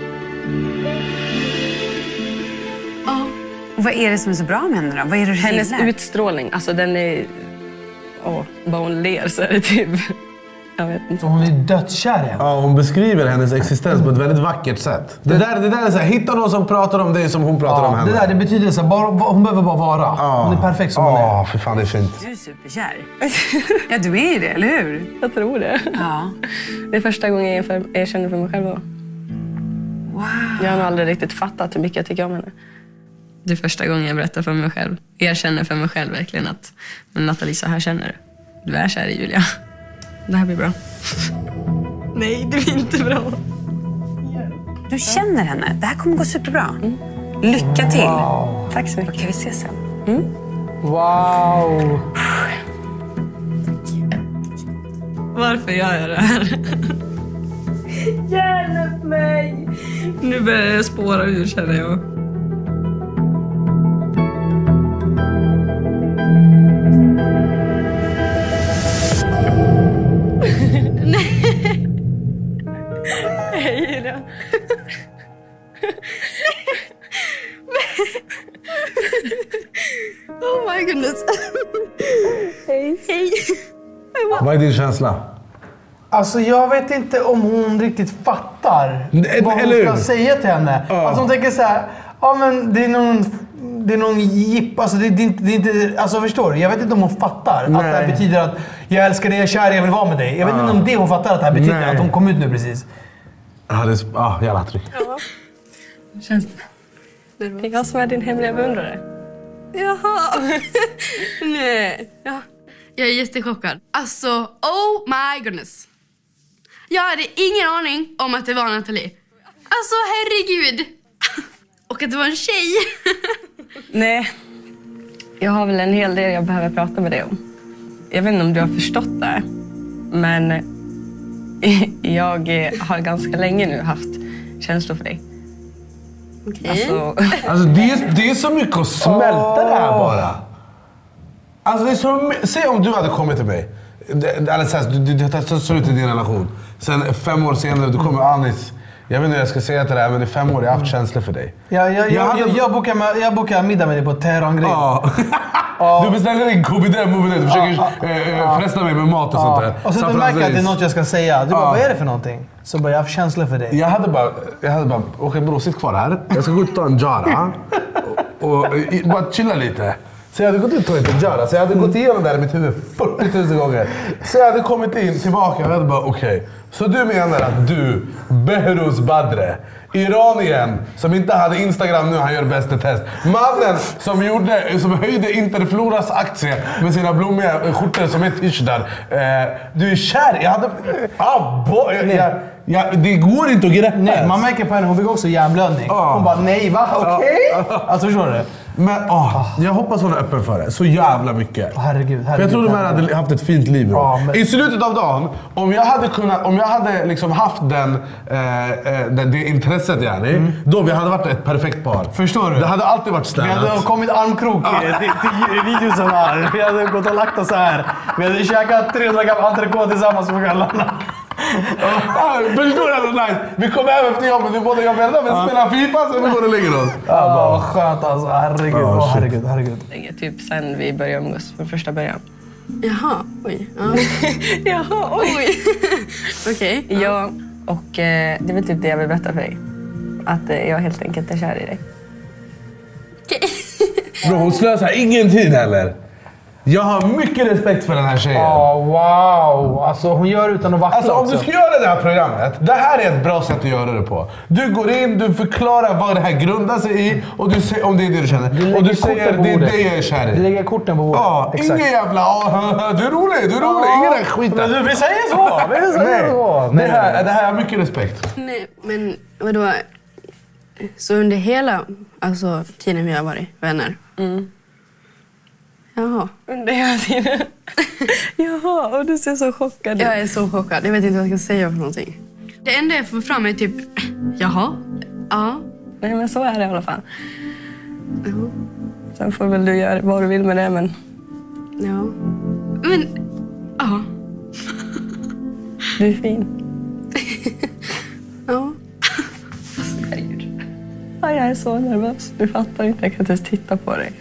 Och vad är det som är så bra med henne då? Vad är det hennes gillar? Utstrålning, alltså den är... bara hon ler så är det typ... Jag vet inte. Hon är dödskär i henne. Ja, hon beskriver hennes existens på ett väldigt vackert sätt. Det där är så här, hitta någon som pratar om dig som hon pratar om henne. Det betyder så här, hon behöver bara vara. Hon är perfekt som hon är. För fan, det är fint. Du är superkär. Ja, du är ju det, eller hur? Jag tror det. Ja. Det är första gången jag känner för mig själv. Wow. Jag har nog aldrig riktigt fattat hur mycket jag tycker om henne. Det är första gången jag berättar för mig själv. Jag känner för mig själv verkligen att men Nathalie, så här känner du. Du är kär i Julia. Det här blir bra. Nej, det blir inte bra. Du känner henne. Det här kommer gå superbra. Lycka till. Wow. Tack så mycket. Okej, vi ses sen. Wow. Varför gör jag det här? Hjälp mig! Nu börjar jag spåra ur, känner jag. Nej, Julia. my goodness. Hej. Hej. Vad är din känsla? Alltså jag vet inte om hon riktigt fattar vad hon ska säga till henne. Alltså hon tänker så här, ja men det är någon jipp, alltså det är inte, alltså förstår du? Jag vet inte om hon fattar att det här betyder att jag älskar dig, jag är kär, jag vill vara med dig. Jag vet inte om det hon fattar att det här betyder, att hon kom ut nu precis. Ja, jävla tryck. Ja. Känns det? Det är jag som är din hemliga beundrare. Jaha. Nej. Ja. Jag är jättechockad. Alltså, oh my goodness. Jag hade ingen aning om att det var Nathalie. Alltså, herregud. Och att det var en tjej. Nej. Jag har väl en hel del jag behöver prata med dig om. Jag vet inte om du har förstått det. Men jag har ganska länge nu haft känslor för dig. Okej. Alltså det är så mycket att smälta det här bara. Alltså det är så... Säg om du hade kommit till mig. Eller så här, du tar slut i din relation. Sen 5 år senare, du kommer Anis. Jag vet inte hur jag ska säga till det här, men i 5 år jag har haft känslor för dig. Jag bokar middag med dig på Teheran-grej. Du beställer en KBD-movie, du försöker fresta mig med mat och sånt där. Och så du märker att det är något jag ska säga. Du bara, vad är det för någonting? Så bara, jag har haft känslor för dig. Jag hade bara okej bror, sitt kvar här. Jag ska gå ut och ta en jara. och bara chilla lite. Så jag hade gått ut och tagit en jara. Så jag hade gått igenom där i mitt huvud 40 000 gånger. Så jag hade kommit in tillbaka och jag hade bara okej. Så du menar att du, Behrouz Badre, iranien som inte hade Instagram nu, han gör bästa test. Mannen som höjde Interfloras aktie med sina blommiga skjortor som är t-shirtar. Du är kär. Jag hade... det går inte att greppa. Nej, man märker på henne, hon fick också hjärnblödning. Hon bara, nej va? Okej? Alltså förstår du? Men jag hoppas hon är öppen för det. Så jävla mycket. Herregud. För jag tror de här hade haft ett fint liv. I slutet av dagen, om jag hade liksom haft det intresset då vi hade varit ett perfekt par. Förstår du? Det hade alltid varit stället. Vi hade kommit armkrok till videosen här. Vi hade gått och lagt oss här. Vi hade käkat 300 gram entrecote tillsammans på kvällarna. Förstår du? Nice. Vi kommer hem efter jobbet, vi båda jobbar med att spela FIFA, så vi går och lägger oss. Vad skönt alltså, herregud. Typ sen vi började umgås från första början. Jaha, oj. Jaha, oj. Okej. Ja, och det är väl typ det jag vill berätta för dig. Att jag helt enkelt är kär i dig. Okej. Bro, hon slösar ingen tid heller. Jag har mycket respekt för den här tjejen. Wow. Alltså hon gör utan att vackla. Alltså om du ska göra det här programmet, det här är ett bra sätt att göra det på. Du går in, du förklarar vad det här grundar sig i och du säger om det är det du känner. Och du säger det är det jag är kär i. Du lägger korten på bordet. Ja, ingen jävla du är rolig, ingen där skiten. Men vi säger så. Det här har jag mycket respekt. Nej, men vadå? Så under hela tiden vi har varit vänner? Jaha. Under hela tiden. Jaha, och du ser så chockad ut. Jag är så chockad. Jag vet inte vad jag ska säga för någonting. Det enda jag får fram är typ, jaha, ja. Nej, men så är det i alla fall. Ja. Sen får väl du göra vad du vill med det, men... Ja. Men, ja. Du är fin. Ja. Herregud. Ja, jag är så nervös. Du fattar inte, jag kan inte ens titta på dig.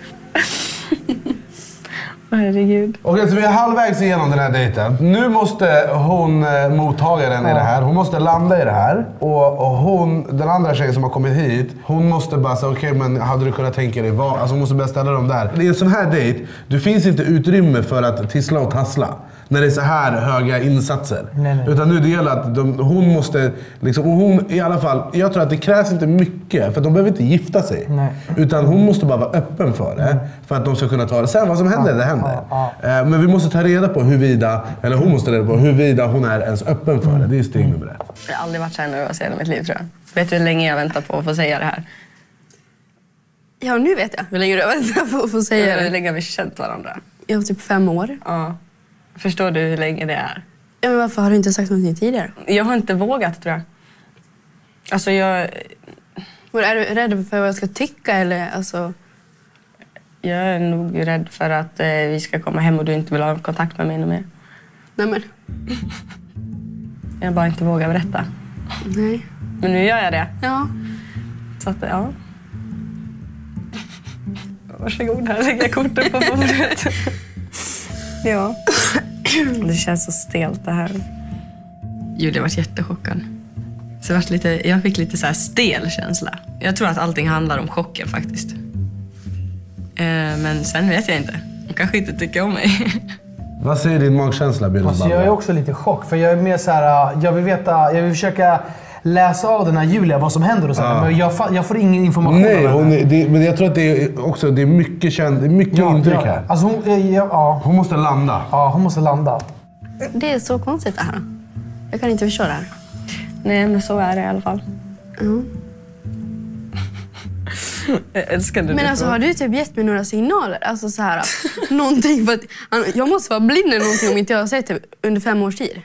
Herregud. Okej, så vi är halvvägs igenom den här dejten. Nu måste hon mottagaren i det här. Hon måste landa i det här. Och den andra tjejen som har kommit hit, hon måste bara säga okej, men hade du kunnat tänka dig vad? Alltså hon måste börja ställa dem där. I en sån här dejt, det finns inte utrymme för att tissla och tassla. När det är så här höga insatser. Nej. Utan nu det gäller att hon måste liksom, och hon i alla fall, jag tror att det krävs inte mycket för de behöver inte gifta sig. Nej. Utan hon måste bara vara öppen för det för att de ska kunna ta det. Sen vad som händer, det händer. Men vi måste ta reda på hon måste ta reda på huruvida hon är ens öppen för det. Det är steg nummer 1. Jag har aldrig varit så här nervös i hela mitt liv, tror jag. Vet du hur länge jag väntar på att få säga det här? Ja, nu vet jag hur länge du har väntat på att få säga det. Hur länge har vi känt varandra? Jag har typ 5 år. Ja. Förstår du hur länge det är? Ja, men varför har du inte sagt någonting tidigare? Jag har inte vågat, tror jag. Alltså jag... Är du rädd för vad jag ska tycka eller alltså... Jag är nog rädd för att vi ska komma hem och du inte vill ha kontakt med mig ännu mer. Nej men... Jag bara inte vågar berätta. Nej. Men nu gör jag det. Ja. Så att, ja. Varsågod, här lägger jag korten på bordet. Ja. Det känns så stelt det här. Julia var jättechockad. Så jag fick lite så här stel känsla. Jag tror att allting handlar om chocken faktiskt. Men sen vet jag inte. Hon kanske inte tycker om mig. Vad säger din magkänsla, Birna? Alltså, jag är också lite chock. För jag är mer så här, jag vill försöka läsa av den här Julia vad som händer och så. Men jag får ingen information. Nej, men jag tror att det är mycket känd, det är mycket intryck här. Alltså hon måste landa. Ja, hon måste landa. Det är så konstigt det här. Jag kan inte förstå det här. Nej, men så är det i alla fall. Jag älskar det. Men alltså, har du typ gett mig några signaler? Alltså så här, någonting för att jag måste vara blind eller någonting om inte jag har sett det under 5 års tid.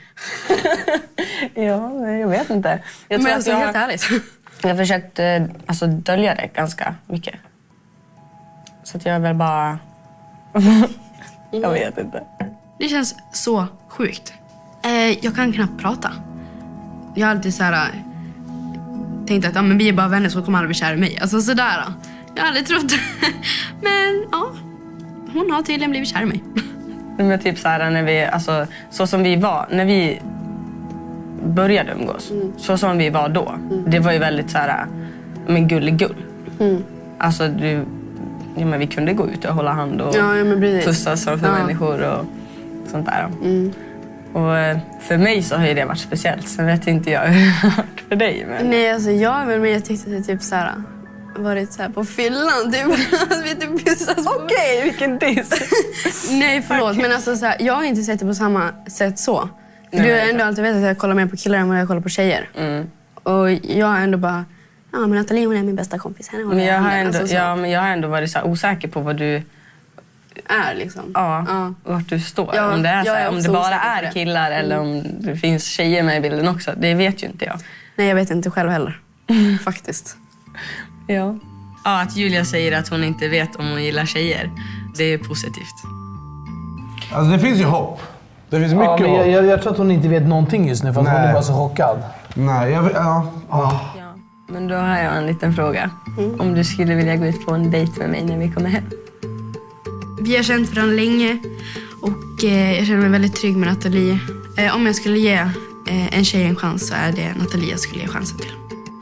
Ja, jag vet inte. Jag men alltså, helt ärligt. Jag har försökt dölja det ganska mycket. Så att jag är väl bara... jag vet inte. Det känns så sjukt. Jag kan knappt prata. Jag har alltid så här tänkt att men vi är bara vänner så kommer alla bli kär i mig. Alltså sådär. Jag har aldrig trott. Men ja, hon har tydligen blivit kär i mig. Men typ så här när vi, alltså så som vi var när vi började umgås. Så som vi var då. Det var ju väldigt så här men gull. Alltså men vi kunde gå ut och hålla hand och pussas för människor och sånt där. Och för mig så har ju det varit speciellt. Sen vet inte jag hur det har varit för dig. Men... Nej, alltså jag tyckte att det typ såhär varit såhär på fyllan typ. Att vi typ pussas. Okej, vilken diss. Nej, förlåt. Men alltså såhär, jag har inte sett det på samma sätt så. Nej, du har ändå alltid vetat att jag kollar mer på killar än vad jag kollar på tjejer. Och jag har ändå bara, men Nathalie hon är min bästa kompis. Men jag har ändå varit så här osäker på vad du är liksom. Ja, vart du står. Om det är så här, om det bara är killar eller om det finns tjejer med i bilden också. Det vet ju inte jag. Nej, jag vet inte själv heller. Faktiskt. Ja, att Julia säger att hon inte vet om hon gillar tjejer. Det är positivt. Alltså det finns ju hopp. Det finns mycket hopp. Jag tror att hon inte vet någonting just nu för att hon är bara så chockad. Nej, men då har jag en liten fråga. Om du skulle vilja gå ut på en dejt med mig när vi kommer hem. Vi har känt varandra länge och jag känner mig väldigt trygg med Nathalie. Om jag skulle ge en tjej en chans så är det Nathalie jag skulle ge chansen till.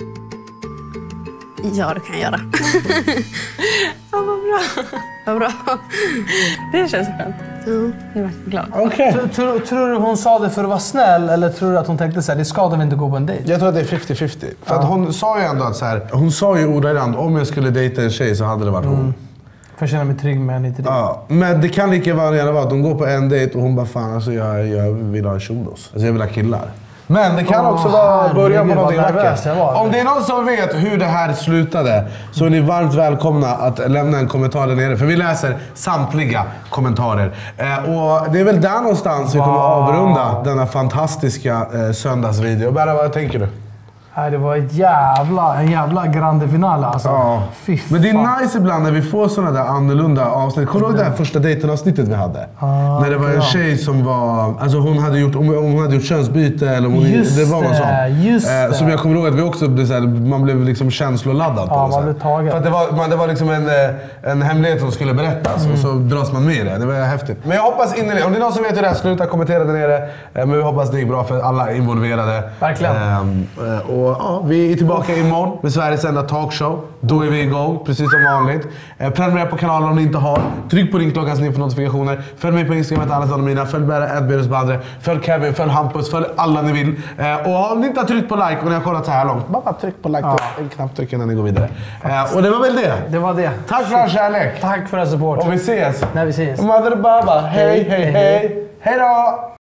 Ja, det kan jag göra. Ja, vad bra. Vad bra. Det känns skönt. Nu är jag glad. Okay. Tror du hon sa det för att vara snäll eller tror du att hon tänkte så här, det ska de inte gå på en dejt? Jag tror att det är 50-50. För att hon sa ju ändå att så här, hon sa ju ordagrant om jag skulle dejta en tjej så hade det varit hon. För jag känner mig trygg med henne till det. Ja, men det kan lika väl vara att de går på en dejt och hon bara fan alltså jag vill ha en shunos. Alltså jag vill ha killar. Men det kan också vara början på någonting vackert. Om det är någon som vet hur det här slutade så är ni varmt välkomna att lämna en kommentar där nere. För vi läser samtliga kommentarer. Och det är väl där någonstans vi kommer avrunda denna fantastiska söndagsvideo. Bara vad tänker du? Nej, det var en jävla grande final alltså. Ja. Men det är nice ibland när vi får såna där annorlunda avsnitt. Kommer du ihåg det här första dejten-avsnittet vi hade? När det var en tjej som var... Alltså hon hade gjort könsbyte eller det var något sånt. Som jag kommer ihåg att vi också blev såhär, man blev liksom känsloladdad på det. Ja, man blev tagen. För att det var liksom en hemlighet som skulle berättas och så dras man med i det. Det var häftigt. Men jag hoppas innerligt, om det är någon som vet hur det här slutar, kommentera där nere. Men vi hoppas det är bra för alla involverade. Verkligen. Och vi är tillbaka imorgon med Sveriges enda talkshow. Då är vi igång, precis som vanligt. Prenumerera på kanalen om ni inte har. Tryck på ringklockan så ni får notifikationer. Följ mig på Instagram, @allasdalamina. Följ Berus-Badre. Följ Kevin, följ Hampus, följ alla ni vill. Och om ni inte har tryckt på like och ni har kollat så här långt, bara tryck på like på en knapptryck när ni går vidare. Och det var väl det. Det var det. Tack för all kärlek. Tack för all support. Och vi ses. När vi ses. Mother Baba, hej, hej, hej. Hej då!